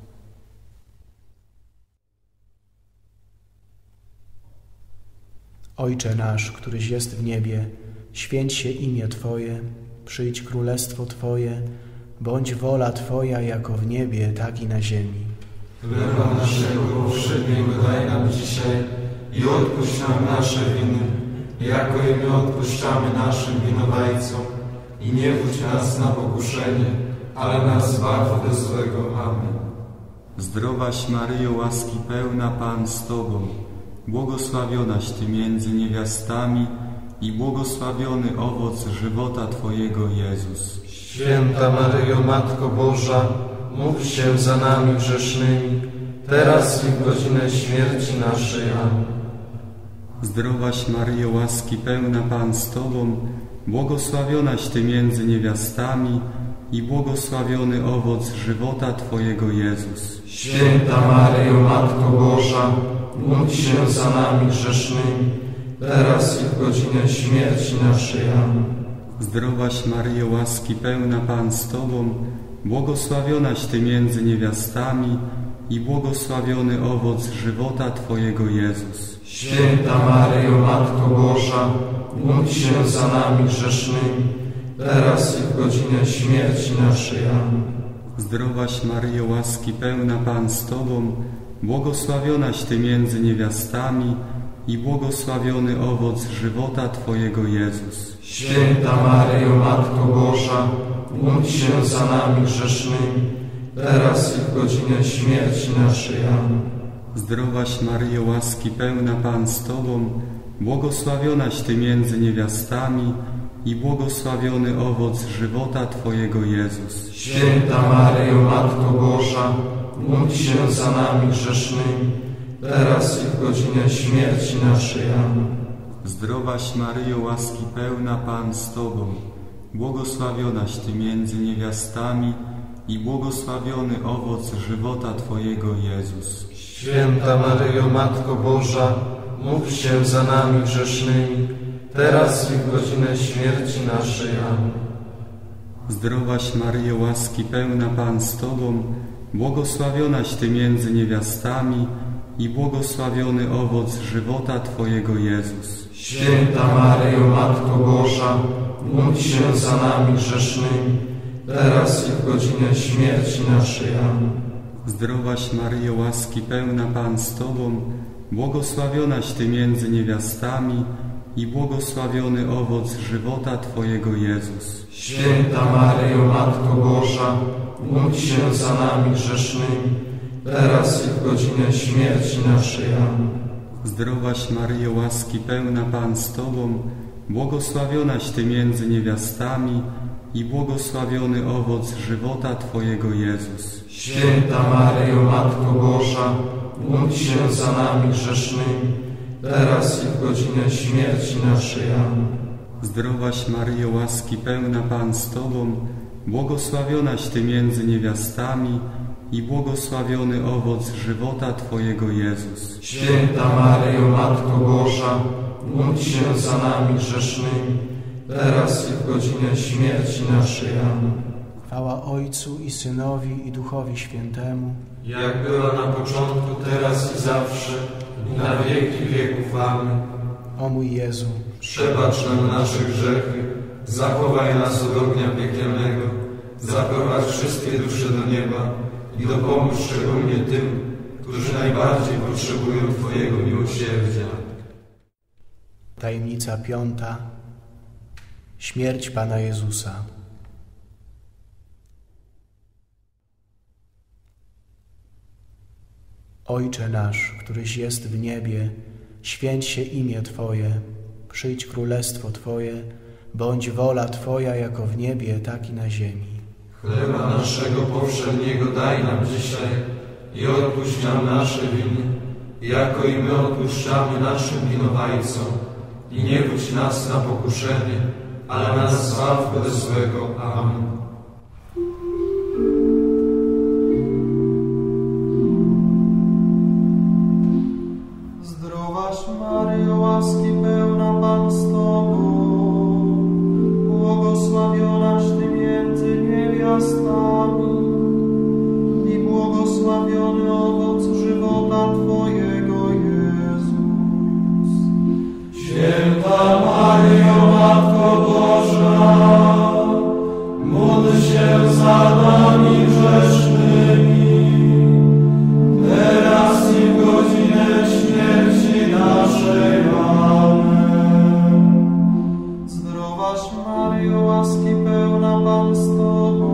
Ojcze nasz, któryś jest w niebie, święć się imię Twoje, przyjdź królestwo Twoje, bądź wola Twoja jako w niebie, tak i na ziemi. Chleba naszego powszedniego daj nam dzisiaj i odpuść nam nasze winy, jako i my odpuszczamy naszym winowajcom. I nie wódź nas na pokuszenie, ale nas zbaw ode złego. Amen. Zdrowaś Maryjo, łaski pełna, Pan z Tobą, błogosławionaś Ty między niewiastami i błogosławiony owoc żywota Twojego, Jezus. Święta Maryjo, Matko Boża, módl się za nami grzesznymi, teraz i w godzinę śmierci naszej. Amen. Zdrowaś Maryjo, łaski pełna, Pan z Tobą, błogosławionaś Ty między niewiastami i błogosławiony owoc żywota Twojego, Jezus. Święta Maryjo, Matko Boża, módl się za nami grzesznymi, teraz i w godzinę śmierci naszej. Amen. Zdrowaś Maryjo, łaski pełna, Pan z Tobą, błogosławionaś Ty między niewiastami i błogosławiony owoc żywota Twojego, Jezus. Święta Maryjo, Matko Boża, módl się za nami grzesznymi, teraz i w godzinę śmierci naszej. Amen. Zdrowaś Maryjo, łaski pełna, Pan z Tobą, błogosławionaś Ty między niewiastami i błogosławiony owoc żywota Twojego, Jezus. Święta Maryjo, Matko Boża, módl się za nami grzesznymi, teraz i w godzinę śmierci naszej. Amen. Zdrowaś Maryjo, łaski pełna, Pan z Tobą, błogosławionaś Ty między niewiastami i błogosławiony owoc żywota Twojego, Jezus. Święta Maryjo, Matko Boża, módl się za nami grzesznymi, teraz i w godzinę śmierci naszej. Amen. Zdrowaś Maryjo, łaski pełna, Pan z Tobą, błogosławionaś Ty między niewiastami i błogosławiony owoc żywota Twojego, Jezus. Święta Maryjo, Matko Boża, módl się za nami grzesznymi, teraz i w godzinę śmierci naszej. Amen. Zdrowaś Maryjo, łaski pełna, Pan z Tobą, błogosławionaś Ty między niewiastami i błogosławiony owoc żywota Twojego Jezus. Święta Maryjo, Matko Boża, módl się za nami grzesznymi, teraz i w godzinę śmierci naszej. Amen. Zdrowaś Maryjo, łaski pełna, Pan z Tobą, błogosławionaś Ty między niewiastami i błogosławiony owoc żywota Twojego Jezus. Święta Maryjo, Matko Boża, módl się za nami grzesznymi, teraz i w godzinę śmierci naszej. Amen. Zdrowaś Maryjo, łaski pełna, Pan z Tobą, błogosławionaś Ty między niewiastami i błogosławiony owoc żywota Twojego Jezus. Święta Maryjo, Matko Boża, módl się za nami grzesznymi, teraz i w godzinę śmierci naszej. Amen. Zdrowaś Maryjo, łaski pełna, Pan z Tobą, błogosławionaś Ty między niewiastami i błogosławiony owoc żywota Twojego Jezus. Święta Maryjo, Matko Boża, módl się za nami grzesznymi, teraz i w godzinę śmierci naszej. Amen. Chwała Ojcu i Synowi i Duchowi Świętemu, jak była na początku, teraz i zawsze, i na wieki wieków. Amen. O mój Jezu, przebacz nam nasze grzechy, zachowaj nas od ognia piekielnego, zaprowadź wszystkie dusze do nieba i dopomóż szczególnie tym, którzy najbardziej potrzebują Twojego miłosierdzia. Tajemnica piąta. Śmierć Pana Jezusa. Ojcze nasz, któryś jest w niebie, święć się imię Twoje, przyjdź królestwo Twoje, bądź wola Twoja jako w niebie, tak i na ziemi. Chleba naszego powszedniego daj nam dzisiaj i odpuść nam nasze winy, jako i my odpuszczamy naszym winowajcom. I nie wódź nas na pokuszenie, ale nas zbaw ode złego. Amen. Zdrowaś Maryjo, łaski pełna, Pan z Tobą, błogosławionaś Ty między niewiastami i błogosławiony owoc żywota Twojego, Jezus. Święta Maryjo, Matko Boża, módl się za nami grzesznymi, teraz i w godzinę śmierci naszej. Amen. Zdrowaś Maryjo, łaski pełna, Pan z Tobą,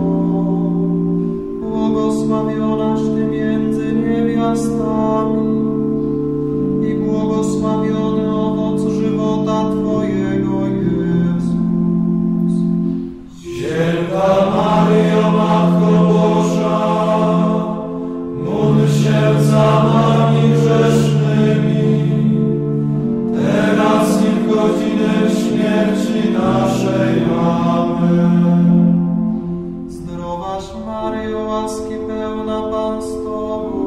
błogosławionaś Ty między niewiastami i błogosławiony owoc żywota Twojego, Jezus. Święta Maryjo, Matko Boża, módl się za nami grzesznymi, teraz i w godzinę śmierci naszej. Amen. Zdrowaś Maryjo, łaski pełna, Pan z Tobą,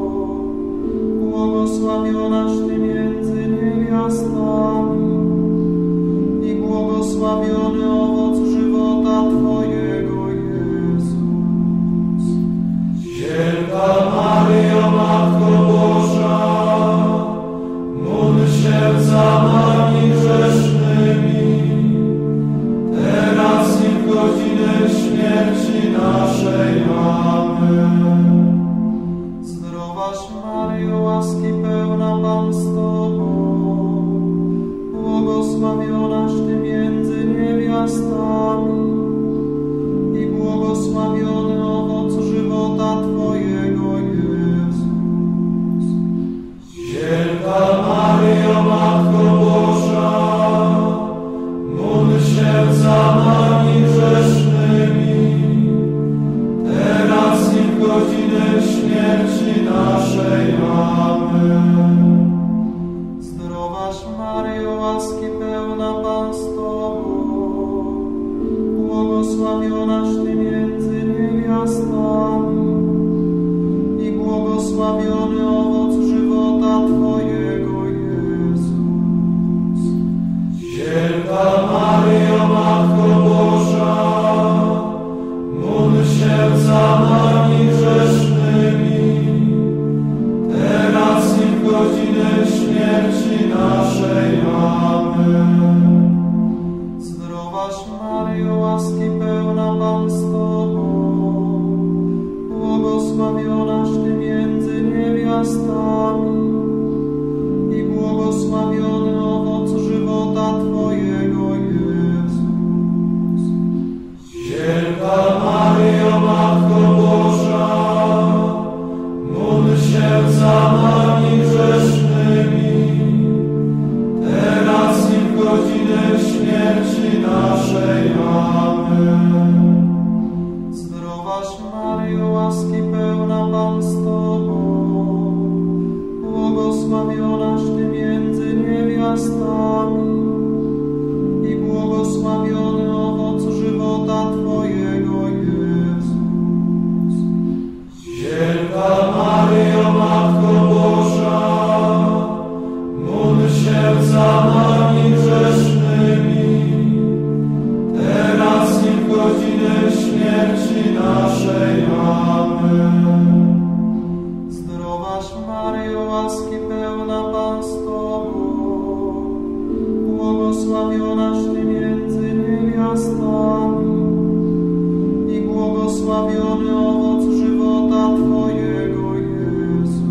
błogosławionaś Ty między niewiastami i błogosławiony owoc żywota Twojego, Jezus. Święta Maryjo, Matko Boża, módl się za nami grzesznymi, teraz i w godzinę śmierci naszej. Amen. Zdrowaś Maryjo, łaski pełna, Pan z Tobą, niewiastami i błogosławiony owoc żywota Twojego, Jezus. Święta Maryjo, Matko Boża, módl się za nami grzesznymi, teraz i w godzinę śmierci naszej. Amen. Zdrowaś Maryjo, łaski pełna, Pan z Tobą, błogosławionaś Ty między niewiastami i błogosławiony owoc żywota Twojego, Jezus. Święta Maryjo, Matko Boża, módl się za nami grzesznymi, teraz i w godzinę śmierci naszej. Amen. Zdrowaś Maryjo, łaski pełna, Pan z Tobą, błogosławionaś Ty między niewiastami i błogosławiony owoc żywota Twojego, Jezus.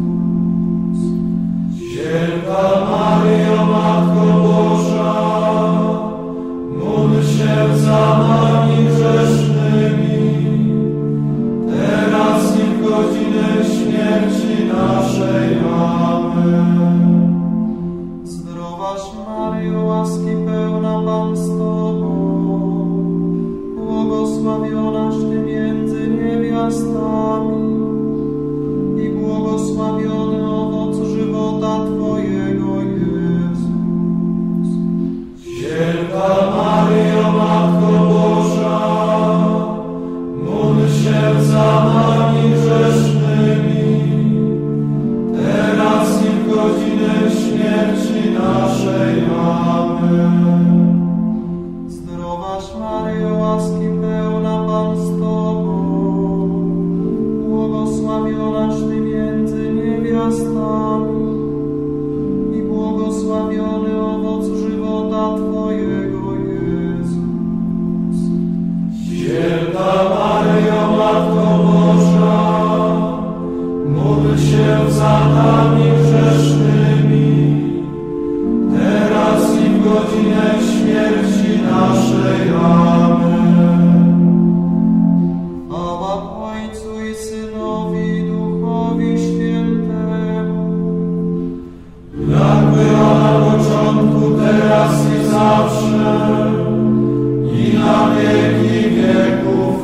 Święta Maryjo, Matko Boża, módl się za nami grzesznymi, teraz i w godzinę śmierci naszej. Amen. Zdrowaś Maryjo, łaski pełna, Pan z Tobą, błogosławionaś Ty między niewiastami i błogosławiony owoc żywota Twojego, Jezus. Święta Maryjo, Matko Boża, módl się za nami grzesznymi, teraz i w godzinę śmierci naszej. Amen. Zdrowaś Maryjo, łaski pełna, Pan z Tobą, błogosławionaś Ty między niewiastami i błogosławiony owoc żywota Twojego, Jezus. Święta Maryjo, Matko Boża, módl się za nami grzesznymi, teraz i w godzinę śmierci naszej. Amen. Chwała Ojcu i Synowi i Duchowi Świętemu, jak była na początku, teraz i zawsze, i na wieki wieków.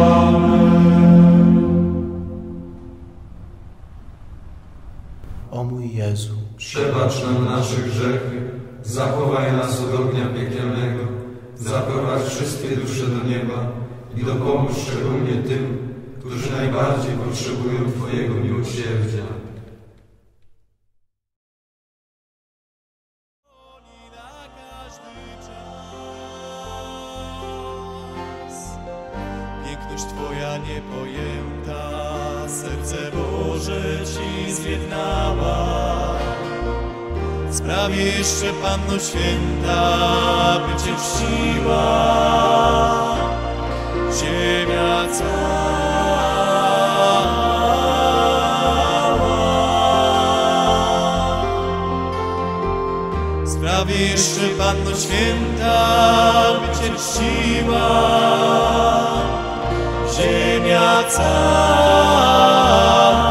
Amen. O mój Jezu, przebacz nam nasze grzechy, zachowaj nas od ognia piekielnego, zaprowadź wszystkie dusze do nieba i dopomóż szczególnie tym, którzy najbardziej potrzebują Twojego miłosierdzia. Piękność Twoja niepojęta, serce Boże Ci zjednała. Sprawię jeszcze, Panno Święta, by Cię czciła ziemia cała. Sprawię jeszcze, Panno Święta, by Cię czciła ziemia cała.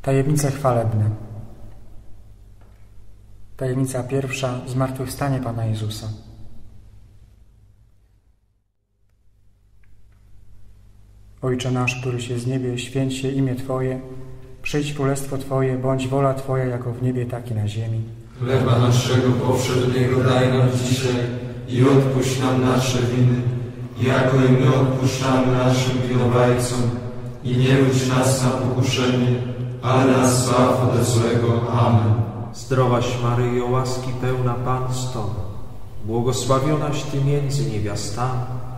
Tajemnice chwalebne. Tajemnica pierwsza. Zmartwychwstanie Pana Jezusa. Ojcze nasz, któryś jest w niebie, święć się imię Twoje, przyjdź królestwo Twoje, bądź wola Twoja, jako w niebie, tak i na ziemi. Chleba naszego powszedniego daj nam dzisiaj i odpuść nam nasze winy, jako i my odpuszczamy naszym winowajcom. I nie wódź nas na pokuszenie, ale nas zbaw ode złego. Amen. Zdrowaś Maryjo, łaski pełna Pan z Tobą, błogosławionaś Ty między niewiastami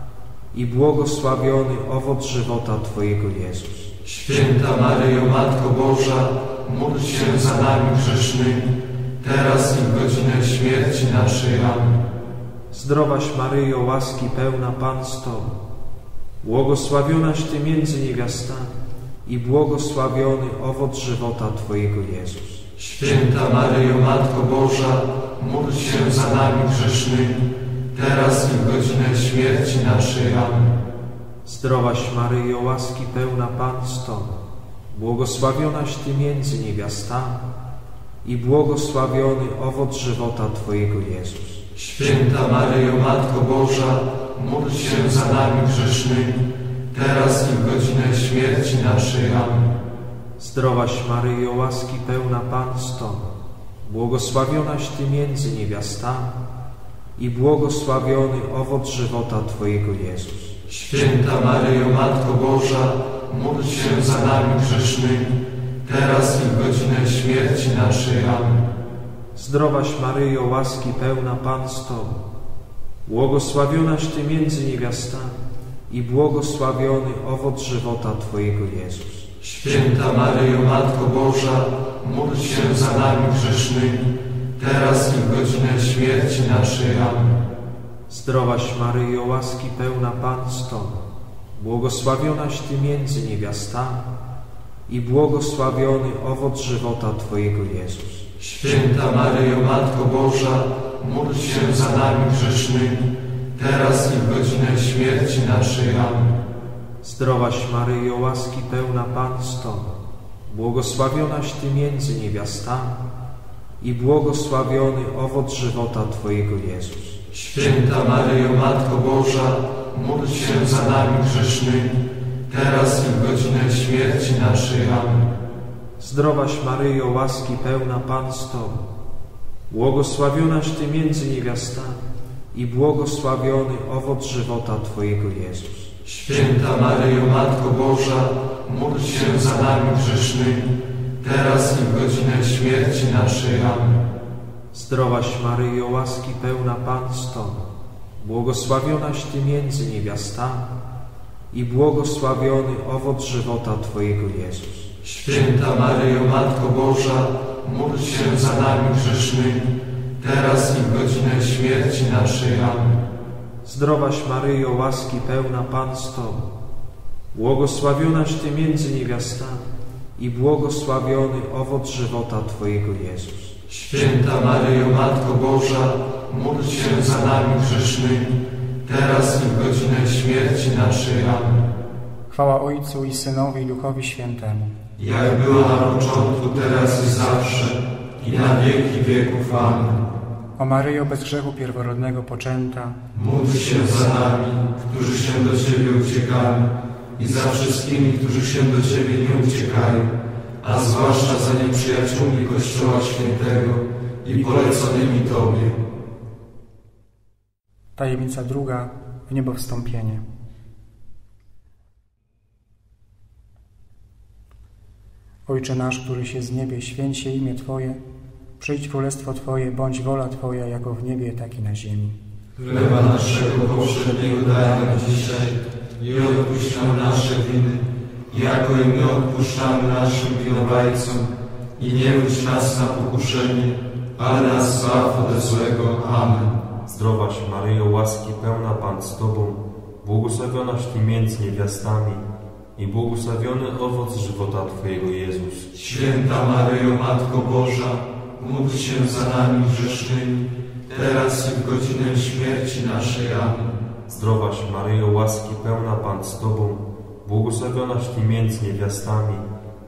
i błogosławiony owoc żywota Twojego Jezus. Święta Maryjo, Matko Boża, módl się za nami grzesznymi, teraz i w godzinę śmierci naszej. Amen. Zdrowaś Maryjo, łaski pełna Pan z Tobą, błogosławionaś Ty między niewiastami i błogosławiony owoc żywota Twojego Jezus. Święta Maryjo, Matko Boża, módl się za nami grzesznymi, teraz i w godzinę śmierci naszej. Amen. Zdrowaś Maryjo, łaski pełna Pan z Tobą, błogosławionaś Ty między niewiastami i błogosławiony owoc żywota Twojego Jezus. Święta Maryjo, Matko Boża, módl się za nami grzesznymi, teraz i w godzinę śmierci naszej. Amen. Zdrowaś Maryjo, łaski pełna Pan z Tobą, błogosławionaś Ty między niewiastami i błogosławiony owoc żywota Twojego Jezus. Święta Maryjo, Matko Boża, módl się za nami grzesznymi, teraz i w godzinę śmierci naszej. Amen. Zdrowaś Maryjo, łaski pełna Pan z Tobą, błogosławionaś Ty między niewiastami i błogosławiony owoc żywota Twojego Jezus. Święta Maryjo, Matko Boża, módl się za nami grzesznymi, teraz i w godzinę śmierci naszej. Amen. Zdrowaś Maryjo, łaski pełna Pan z Tobą, błogosławionaś Ty między niewiastami i błogosławiony owoc żywota Twojego Jezus. Święta Maryjo, Matko Boża, módl się za nami grzesznymi, teraz i w godzinę śmierci naszej. Amen. Zdrowaś Maryjo, łaski pełna Pan z Tobą, błogosławionaś Ty między niewiastami i błogosławiony owoc żywota Twojego Jezus. Święta Maryjo, Matko Boża, módl się za nami grzesznymi, teraz i w godzinę śmierci naszej. Amen. Zdrowaś Maryjo, łaski pełna Pan z Tobą, błogosławionaś Ty między niewiastami i błogosławiony owoc żywota Twojego Jezus. Święta Maryjo, Matko Boża, módl się za nami grzesznymi, teraz i w godzinę śmierci naszej. Amen. Zdrowaś Maryjo, łaski pełna Pan z Tobą, błogosławionaś Ty między niewiastami i błogosławiony owoc żywota Twojego Jezus. Święta Maryjo, Matko Boża, módl się za nami grzesznymi, teraz i w godzinę śmierci naszej. Amen. Zdrowaś Maryjo, łaski pełna Pan z Tobą, błogosławionaś Ty między niewiastami i błogosławiony owoc żywota Twojego Jezus. Święta Maryjo, Matko Boża, módl się za nami grzesznymi, teraz i w godzinę śmierci naszej. Amen. Chwała Ojcu i Synowi i Duchowi Świętemu. Jak była na początku, teraz i zawsze, i na wieki wieków. Amen. O Maryjo, bez grzechu pierworodnego poczęta, módl się za nami, którzy się do Ciebie uciekamy, i za wszystkimi, którzy się do Ciebie nie uciekają, a zwłaszcza za nieprzyjaciółmi Kościoła Świętego i poleconymi Tobie. Tajemnica druga. W niebo wstąpienie. Ojcze nasz, któryś jest w niebie, święć się imię Twoje, przyjdź królestwo Twoje, bądź wola Twoja, jako w niebie, tak i na ziemi. Chleba naszego powszedniego daj nam dzisiaj i odpuść nam nasze winy, jako i my odpuszczamy naszym winowajcom. I nie wódź nas na pokuszenie, ale nas zbaw ode złego. Amen. Zdrowaś Maryjo, łaski pełna Pan z Tobą, błogosławionaś Ty między niewiastami i błogosławiony owoc żywota Twojego Jezus. Święta Maryjo, Matko Boża, módl się za nami grzesznymi, teraz i w godzinę śmierci naszej. Amen. Zdrowaś Maryjo, łaski pełna Pan z Tobą, błogosławionaś Ty między niewiastami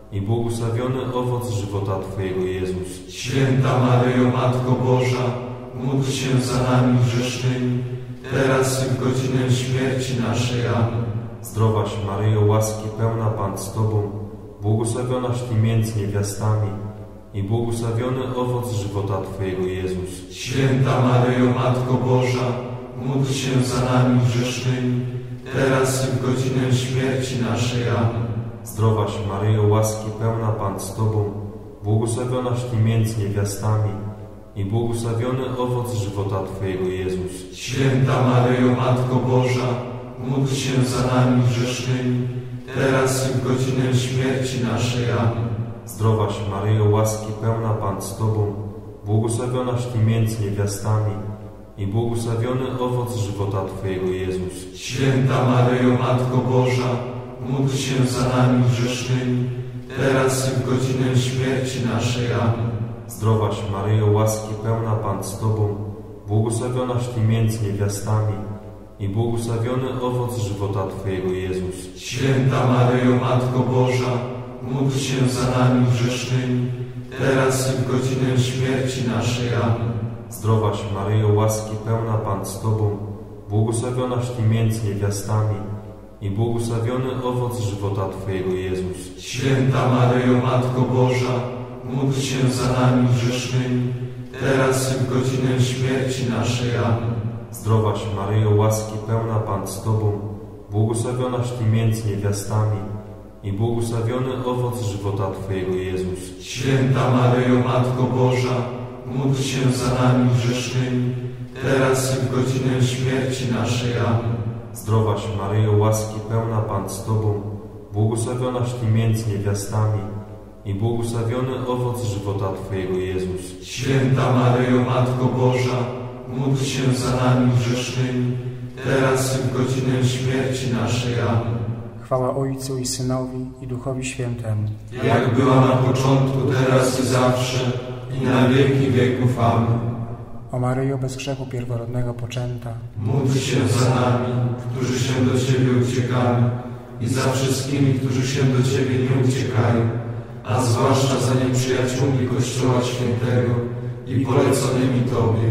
i błogosławiony owoc żywota Twojego, Jezus. Święta Maryjo, Matko Boża, módl się za nami grzesznymi, teraz i w godzinę śmierci naszej. Amen. Zdrowaś Maryjo, łaski pełna Pan z Tobą, błogosławionaś Ty między niewiastami i błogosławiony owoc żywota Twojego, Jezus. Święta Maryjo, Matko Boża, módl się za nami grzesznymi, teraz i w godzinę śmierci naszej. Amen. Zdrowaś Maryjo, łaski pełna Pan z Tobą, błogosławionaś Ty między niewiastami i błogosławiony owoc żywota Twojego, Jezus. Święta Maryjo, Matko Boża, módl się za nami grzesznymi, teraz i w godzinę śmierci naszej. Amen. Zdrowaś Maryjo, łaski pełna Pan z Tobą, błogosławionaś Ty między niewiastami i błogosławiony owoc żywota Twojego, Jezus. Święta Maryjo, Matko Boża, módl się za nami grzesznymi, teraz i w godzinę śmierci naszej. Amen. Zdrowaś Maryjo, łaski pełna Pan z Tobą, błogosławionaś Ty między niewiastami i błogosławiony owoc żywota Twojego, Jezus. Święta Maryjo, Matko Boża, módl się za nami grzesznymi, teraz i w godzinę śmierci naszej. Amen. Zdrowaś Maryjo, łaski pełna Pan z Tobą, błogosławionaś Ty między niewiastami i błogosławiony owoc żywota Twojego, Jezus. Święta Maryjo, Matko Boża, módl się za nami grzesznymi, teraz i w godzinę śmierci naszej. Amen. Zdrowaś Maryjo, łaski pełna Pan z Tobą, błogosławionaś Ty między niewiastami i błogosławiony owoc żywota Twojego, Jezus. Święta Maryjo, Matko Boża, módl się za nami grzesznymi, teraz i w godzinę śmierci naszej. Amen. Zdrowaś Maryjo, łaski pełna Pan z Tobą, błogosławionaś Ty między niewiastami i błogosławiony owoc żywota Twojego, Jezus. Święta Maryjo, Matko Boża, módl się za nami grzesznymi, teraz i w godzinę śmierci naszej. Amen. Chwała Ojcu i Synowi i Duchowi Świętemu. Jak była na początku, teraz i zawsze, i na wieki wieków. Amen. O Maryjo, bez grzechu pierworodnego poczęta, módl się za nami, którzy się do Ciebie uciekamy, i za wszystkimi, którzy się do Ciebie nie uciekają, a zwłaszcza za nieprzyjaciółmi Kościoła Świętego i poleconymi Tobie.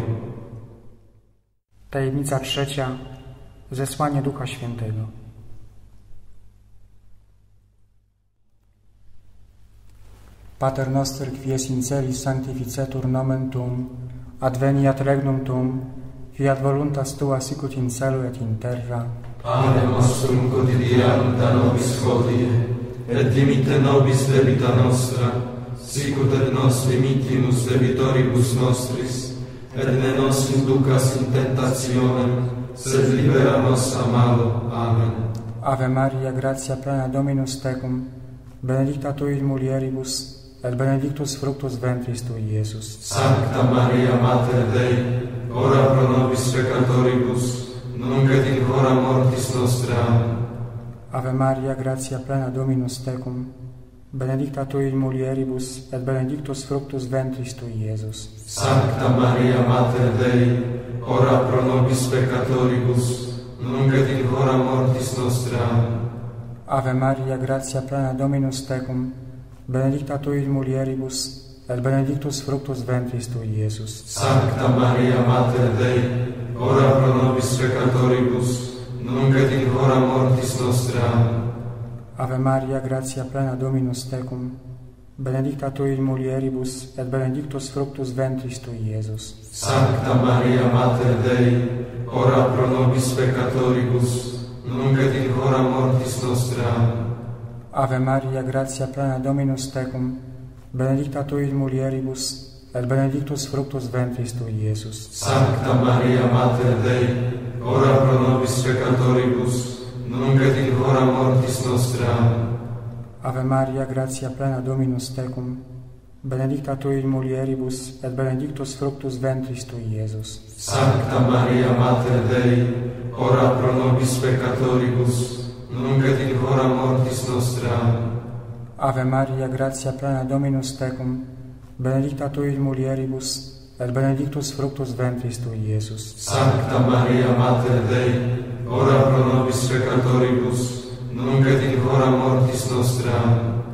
Tajemnica trzecia. Zesłanie Ducha Świętego. Pater noster, quies in celis sanctificetur nomen Tuum, adveniat regnum Tuum, fiat voluntas Tua sicut in cielo et in terra. Panem nostrum quotidianum da nobis hodie, et dimitte nobis debita nostra, sicut et nos dimittimus debitoribus nostris, et ne nos inducas in tentationem, sed libera nos a malo. Amen. Ave Maria, gratia plena Dominus tecum, benedicta tu in mulieribus, et benedictus fructus ventris tui, Iesus. Sancta Maria, Mater Dei, ora pro nobis peccatoribus, nunc et in hora mortis nostre. Amen. Ave Maria, gratia plena Dominus tecum, benedicta tu in mulieribus, et benedictus fructus ventris tui, Iesus. Sancta Maria, Mater Dei, ora pro nobis peccatoribus, nunc et in hora mortis nostre. Amen. Ave Maria, gratia plena Dominus tecum, benedicta tu in mulieribus, et benedictus fructus ventris tui, Iesus. Sancta Maria, Mater Dei, ora pro nobis peccatoribus, nunc et in hora mortis nostre. Amen. Ave Maria, gratia plena Dominus tecum, benedicta tu in mulieribus, et benedictus fructus ventris tui, Iesus. Sancta Maria, Mater Dei, ora pro nobis peccatoribus, nunc et in hora mortis nostre. Amen. Ave Maria, gratia plena Dominus tecum, benedicta tu in mulieribus, et benedictus fructus ventris tui, Iesus. Sancta Maria, Mater Dei, ora pro nobis peccatoribus, nunc et in hora mortis nostre. Amen. Ave Maria, gratia plena Dominus tecum, benedicta tu in mulieribus, et benedictus fructus ventris tui, Iesus. Sancta Maria, Mater Dei, ora pro nobis peccatoribus, nunc et in hora mortis nostre. Amen. Ave Maria, gratia plena Dominus tecum, benedicta tu in mulieribus, et benedictus fructus ventris tui, Iesus. Sancta Maria, Mater Dei, ora pro nobis peccatoribus, nunc et in hora mortis nostre. Amen.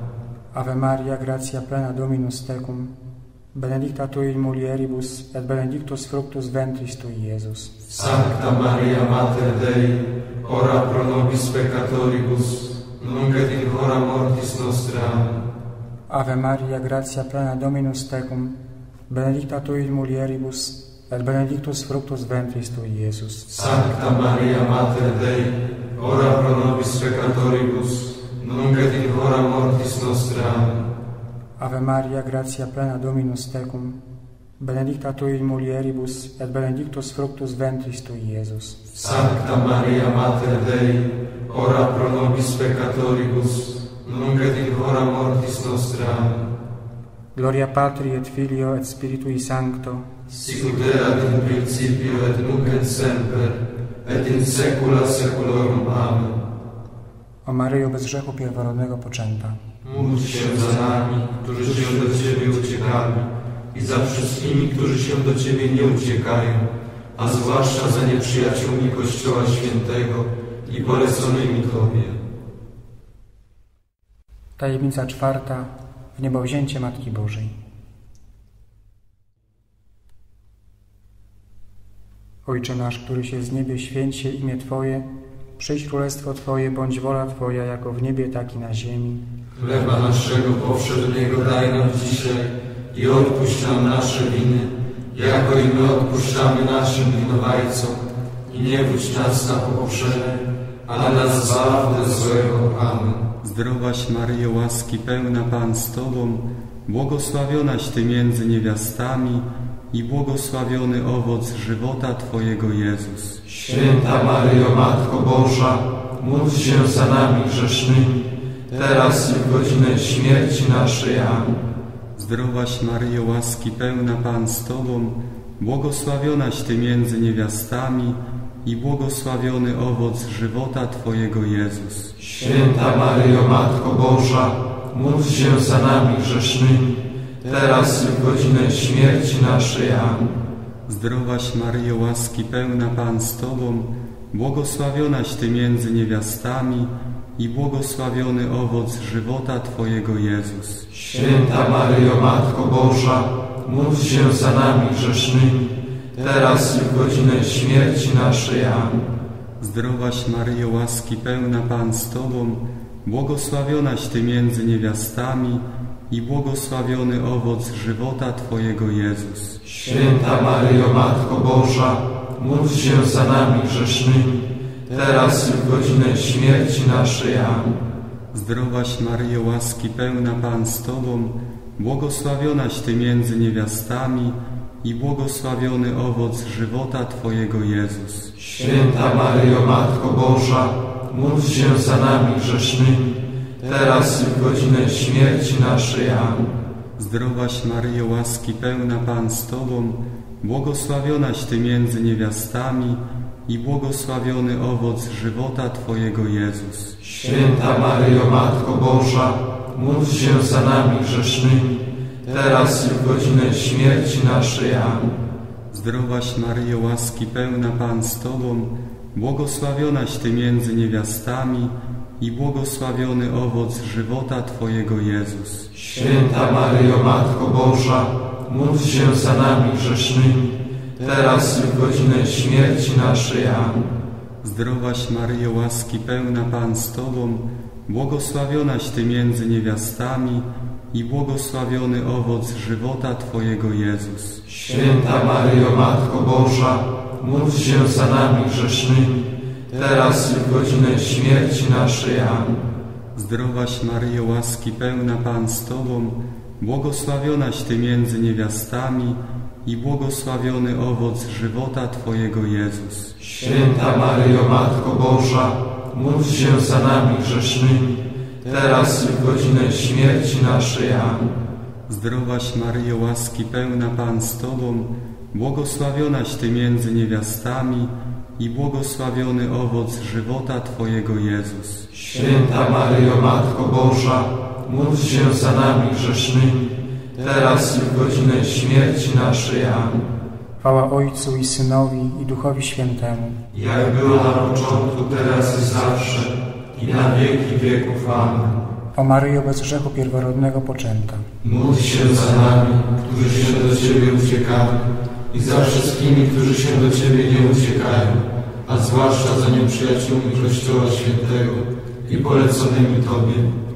Ave Maria, gratia plena Dominus tecum, benedicta tu in mulieribus, et benedictus fructus ventris tui, Iesus. Sancta Maria, Mater Dei, ora pro nobis peccatoribus, nunc et in hora mortis nostre. Amen. Ave Maria, gratia plena Dominus tecum, benedicta tu in mulieribus, et benedictus fructus ventris tui, Iesus. Sancta Maria, Mater Dei, ora pro nobis peccatoribus, nunc et in hora mortis nostre. Amen. Ave Maria, gratia plena Dominus tecum, benedicta tu in mulieribus, et benedictus fructus ventris tui, Iesus. Sancta Maria, Mater Dei, ora pro nobis peccatoribus, nunc et in hora mortis nostre. Amen. Gloria Patri et Filio et Spiritui Sancto, sicut erat in principio et nunc et semper, et in saecula saeculorum. Amen. O Maryjo, bez grzechu pierworodnego poczęta, módl się za nami, którzy się do Ciebie uciekamy, i za wszystkimi, którzy się do Ciebie nie uciekają, a zwłaszcza za nieprzyjaciółmi Kościoła Świętego i poleconymi Tobie. Tajemnica czwarta. Wniebowzięcie Matki Bożej. Ojcze nasz, któryś jest w niebie, święć się imię Twoje, przyjdź królestwo Twoje, bądź wola Twoja, jako w niebie, tak i na ziemi. Chleba naszego powszedniego daj nam dzisiaj i odpuść nam nasze winy, jako i my odpuszczamy naszym winowajcom. I nie wódź nas na pokuszenie, ale nas zbaw ode złego. Amen. Zdrowaś Maryjo, łaski pełna, Pan z Tobą, błogosławionaś Ty między niewiastami i błogosławiony owoc żywota Twojego, Jezus. Święta Maryjo, Matko Boża, módl się za nami grzesznymi, teraz i w godzinę śmierci naszej. Amen. Zdrowaś Maryjo, łaski pełna, Pan z Tobą, błogosławionaś Ty między niewiastami i błogosławiony owoc żywota Twojego, Jezus. Święta Maryjo, Matko Boża, módl się za nami grzesznymi, teraz i w godzinę śmierci naszej. Amen. Zdrowaś Maryjo, łaski pełna, Pan z Tobą, błogosławionaś Ty między niewiastami i błogosławiony owoc żywota Twojego, Jezus. Święta Maryjo, Matko Boża, módl się za nami grzesznymi, teraz i w godzinę śmierci naszej. Amen. Zdrowaś Maryjo, łaski pełna, Pan z Tobą, błogosławionaś Ty między niewiastami i błogosławiony owoc żywota Twojego, Jezus. Święta Maryjo, Matko Boża, módl się za nami grzesznymi, teraz i w godzinę śmierci naszej. Amen. Zdrowaś Maryjo, łaski pełna, Pan z Tobą, błogosławionaś Ty między niewiastami i błogosławiony owoc żywota Twojego, Jezus. Święta Maryjo, Matko Boża, módl się za nami grzesznymi, teraz i w godzinę śmierci naszej. Amen. Zdrowaś Maryjo, łaski pełna, Pan z Tobą, błogosławionaś Ty między niewiastami i błogosławiony owoc żywota Twojego, Jezus. Święta Maryjo, Matko Boża, módl się za nami grzesznymi, teraz i w godzinę śmierci naszej. Amen. Zdrowaś Maryjo, łaski pełna, Pan z Tobą, błogosławionaś Ty między niewiastami i błogosławiony owoc żywota Twojego, Jezus. Święta Maryjo, Matko Boża, módl się za nami grzesznymi, teraz i w godzinę śmierci naszej. Amen. Zdrowaś Maryjo, łaski pełna, Pan z Tobą, błogosławionaś Ty między niewiastami i błogosławiony owoc żywota Twojego, Jezus. Święta Maryjo, Matko Boża, módl się za nami grzesznymi, teraz i w godzinę śmierci naszej. Amen. Zdrowaś Maryjo, łaski pełna, Pan z Tobą, błogosławionaś Ty między niewiastami i błogosławiony owoc żywota Twojego, Jezus. Święta Maryjo, Matko Boża, módl się za nami grzesznymi, teraz i w godzinę śmierci naszej. Amen. Zdrowaś Maryjo, łaski pełna, Pan z Tobą, błogosławionaś Ty między niewiastami i błogosławiony owoc żywota Twojego, Jezus. Święta Maryjo, Matko Boża, módl się za nami grzesznymi, teraz i w godzinę śmierci naszej. Amen. Chwała Ojcu i Synowi i Duchowi Świętemu, jak było na początku, teraz i zawsze, i na wieki wieków. Amen. O Maryjo bez grzechu pierworodnego poczęta. Módl się za nami, którzy się do Ciebie uciekamy i za wszystkimi, którzy się do Ciebie nie uciekają, a zwłaszcza za nieprzyjaciółmi Kościoła Świętego i poleconymi Tobie.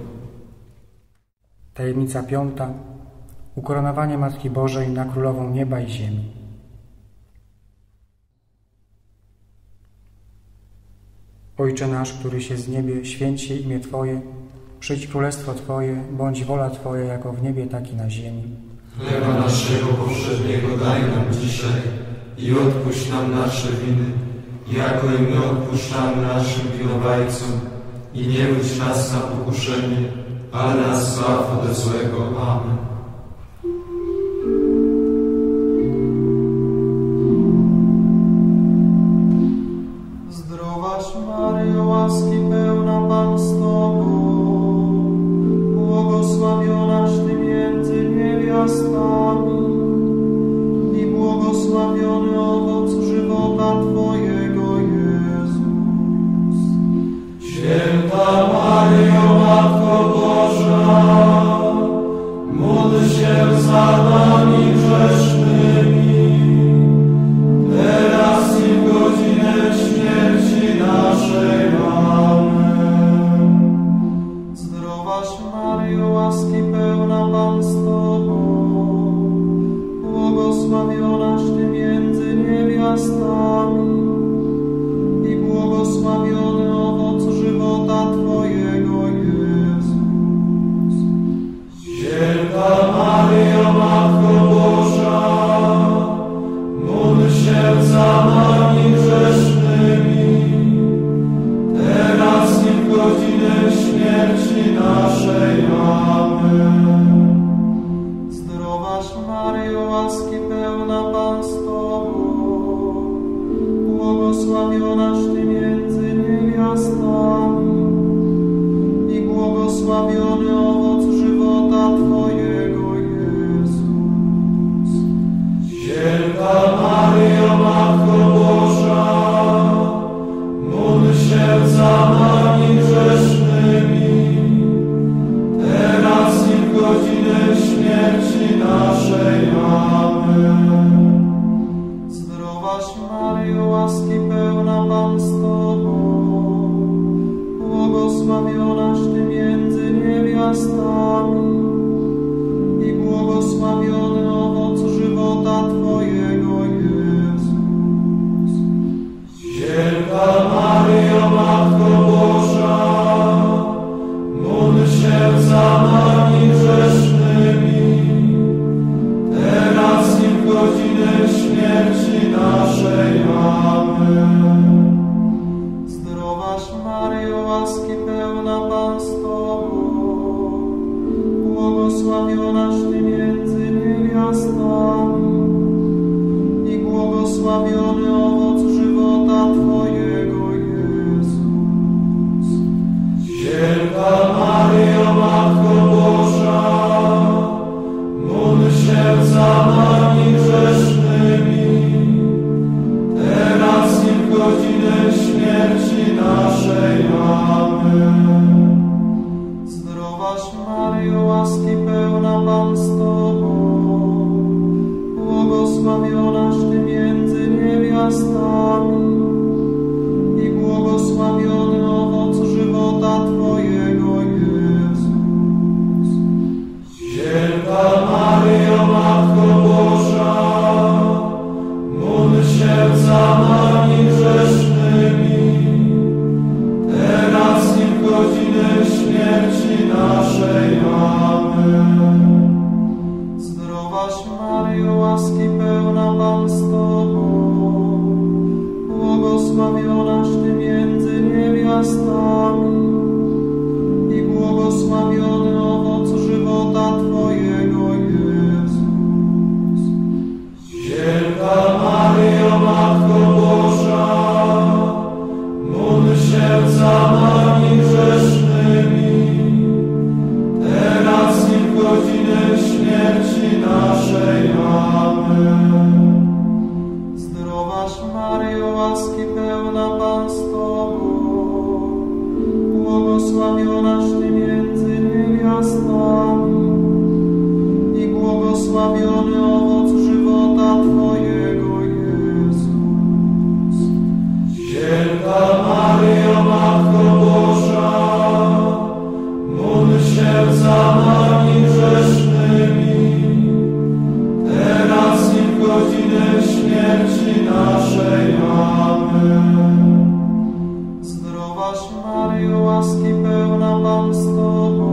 Tajemnica piąta. Ukoronowanie Matki Bożej na Królową Nieba i Ziemi. Ojcze nasz, któryś jest w niebie, święć się imię Twoje, przyjdź królestwo Twoje, bądź wola Twoja jako w niebie, tak i na ziemi. Chleba naszego powszedniego daj nam dzisiaj i odpuść nam nasze winy, jako i my odpuszczamy naszym winowajcom. I nie wódź nas na pokuszenie, ale nas zbaw ode złego. Amen. Zdrowaś Maryjo, łaski pełna, Pan z Tobą, błogosławionaś Ty między niewiastami i błogosławiony owoc żywota Twojego, Jezus. Święta Maryjo, Matko Boża, módl się za nami grzesznymi, teraz i w godzinę śmierci naszej. Amen. Zdrowaś Maryjo, łaski pełna, Pan z Tobą, błogosławionaś Ty między niewiastami i błogosławiony owoc żywota Twojego, Jezus. Święta Maryjo, Matko Boża, módl się za nami grzesznymi, teraz i w godzinę śmierci naszej. Amen. Zdrowaś Maryjo, łaski pełna, Pan z Tobą, błogosławionaś Ty między niewiastami i błogosławiony owoc żywota Twojego, Jezus. Święta Maryjo, Matko Boża, módl się za nami grzesznymi, teraz i w godzinę śmierci naszej. Amen. Zdrowaś Maryjo, łaski pełna, Pan z Tobą, błogosławionaś Ty między niewiastami i błogosławiony owoc żywota Twojego, Jezus. Święta Maryjo, Matko Boża, módl się za nami grzesznymi, teraz i w godzinę śmierci naszej. Amen. Zdrowaś Maryjo, łaski pełna, Pan z Tobą, błogosławionaś Ty między niewiastami i błogosławiony owoc żywota Twojego, Jezus. Święta Maryjo, Matko Boża, módl się za nami grzesznymi, teraz i w godzinę śmierci naszej. Amen. Zdrowaś Maryjo, łaski pełna, Pan z Tobą, błogosławionaś Ty między niewiastami i błogosławiony owoc żywota Twojego, Jezus. Święta Maryjo, Matko Boża, módl się za nami grzesznymi, teraz i w godzinę śmierci naszej. Amen. Zdrowaś Maryjo, łaski pełna, Pan z Tobą, błogosławionaś Ty między niewiastami i błogosławiony owoc żywota Twojego, Jezus. Święta Maryjo, Matko Boża, módl się za nami grzesznymi, teraz i w godzinę śmierci naszej. Amen. Zdrowaś Maryjo, łaski pełna, Pan z Tobą, błogosławionaś Ty między Zdrowaś Maryjo, łaski pełna Pan z Tobą,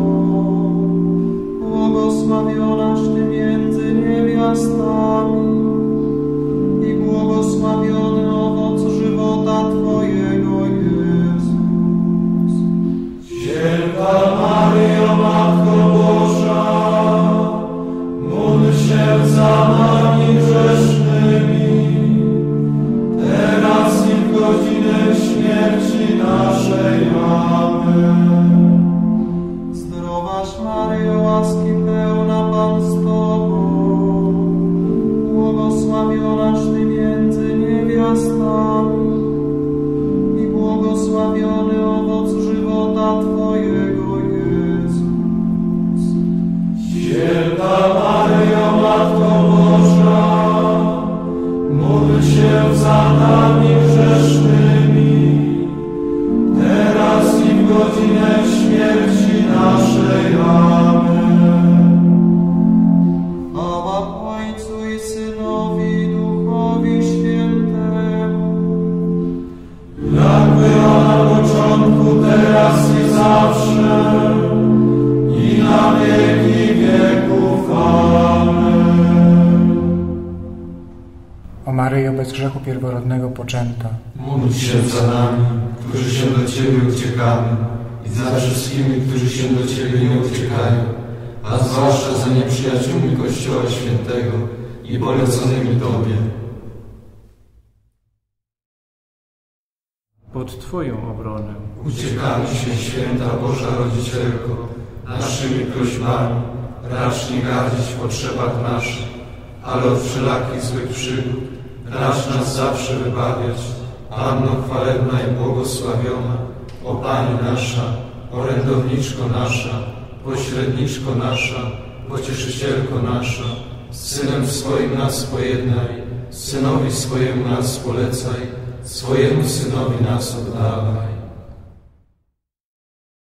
błogosławionaś Ty między niewiastami i błogosławiony owoc żywota Twojego, Jezus. Święta Maryjo, Matko Boża, módl się za nami grzesznymi, teraz i w godzinę śmierci naszej. Amen. Zdrowaś Maryjo, łaski pełna Pan z Tobą, błogosławionaś Ty między niewiastami i błogosławiony owoc żywota Twojego, Jezus. Święta Maryjo, Matko Boża, módl się za nami grzesznymi, teraz i w godzinę śmierci naszej. Amen. Chwała Ojcu i Synowi i Duchowi Świętemu, jak była na początku, teraz i zawsze, i na wieki wieków. Amen. O Maryjo, bez grzechu pierworodnego poczęta, Módl się za nami, którzy się do Ciebie uciekamy, i za wszystkimi, którzy się do Ciebie nie uciekają, a zwłaszcza za nieprzyjaciółmi Kościoła Świętego i poleconymi Tobie. Pod Twoją obronę Uciekamy się, Święta Boża Rodzicielko, naszymi prośbami, racz nie gardzić w potrzebach naszych, ale od wszelakich złych przygód racz nas zawsze wybawiać. Panno chwalebna i błogosławiona, o Pani nasza, orędowniczko nasza, pośredniczko nasza, pocieszycielko nasza, z Synem swoim nas pojednaj, Synowi swojemu nas polecaj, swojemu Synowi nas oddawaj.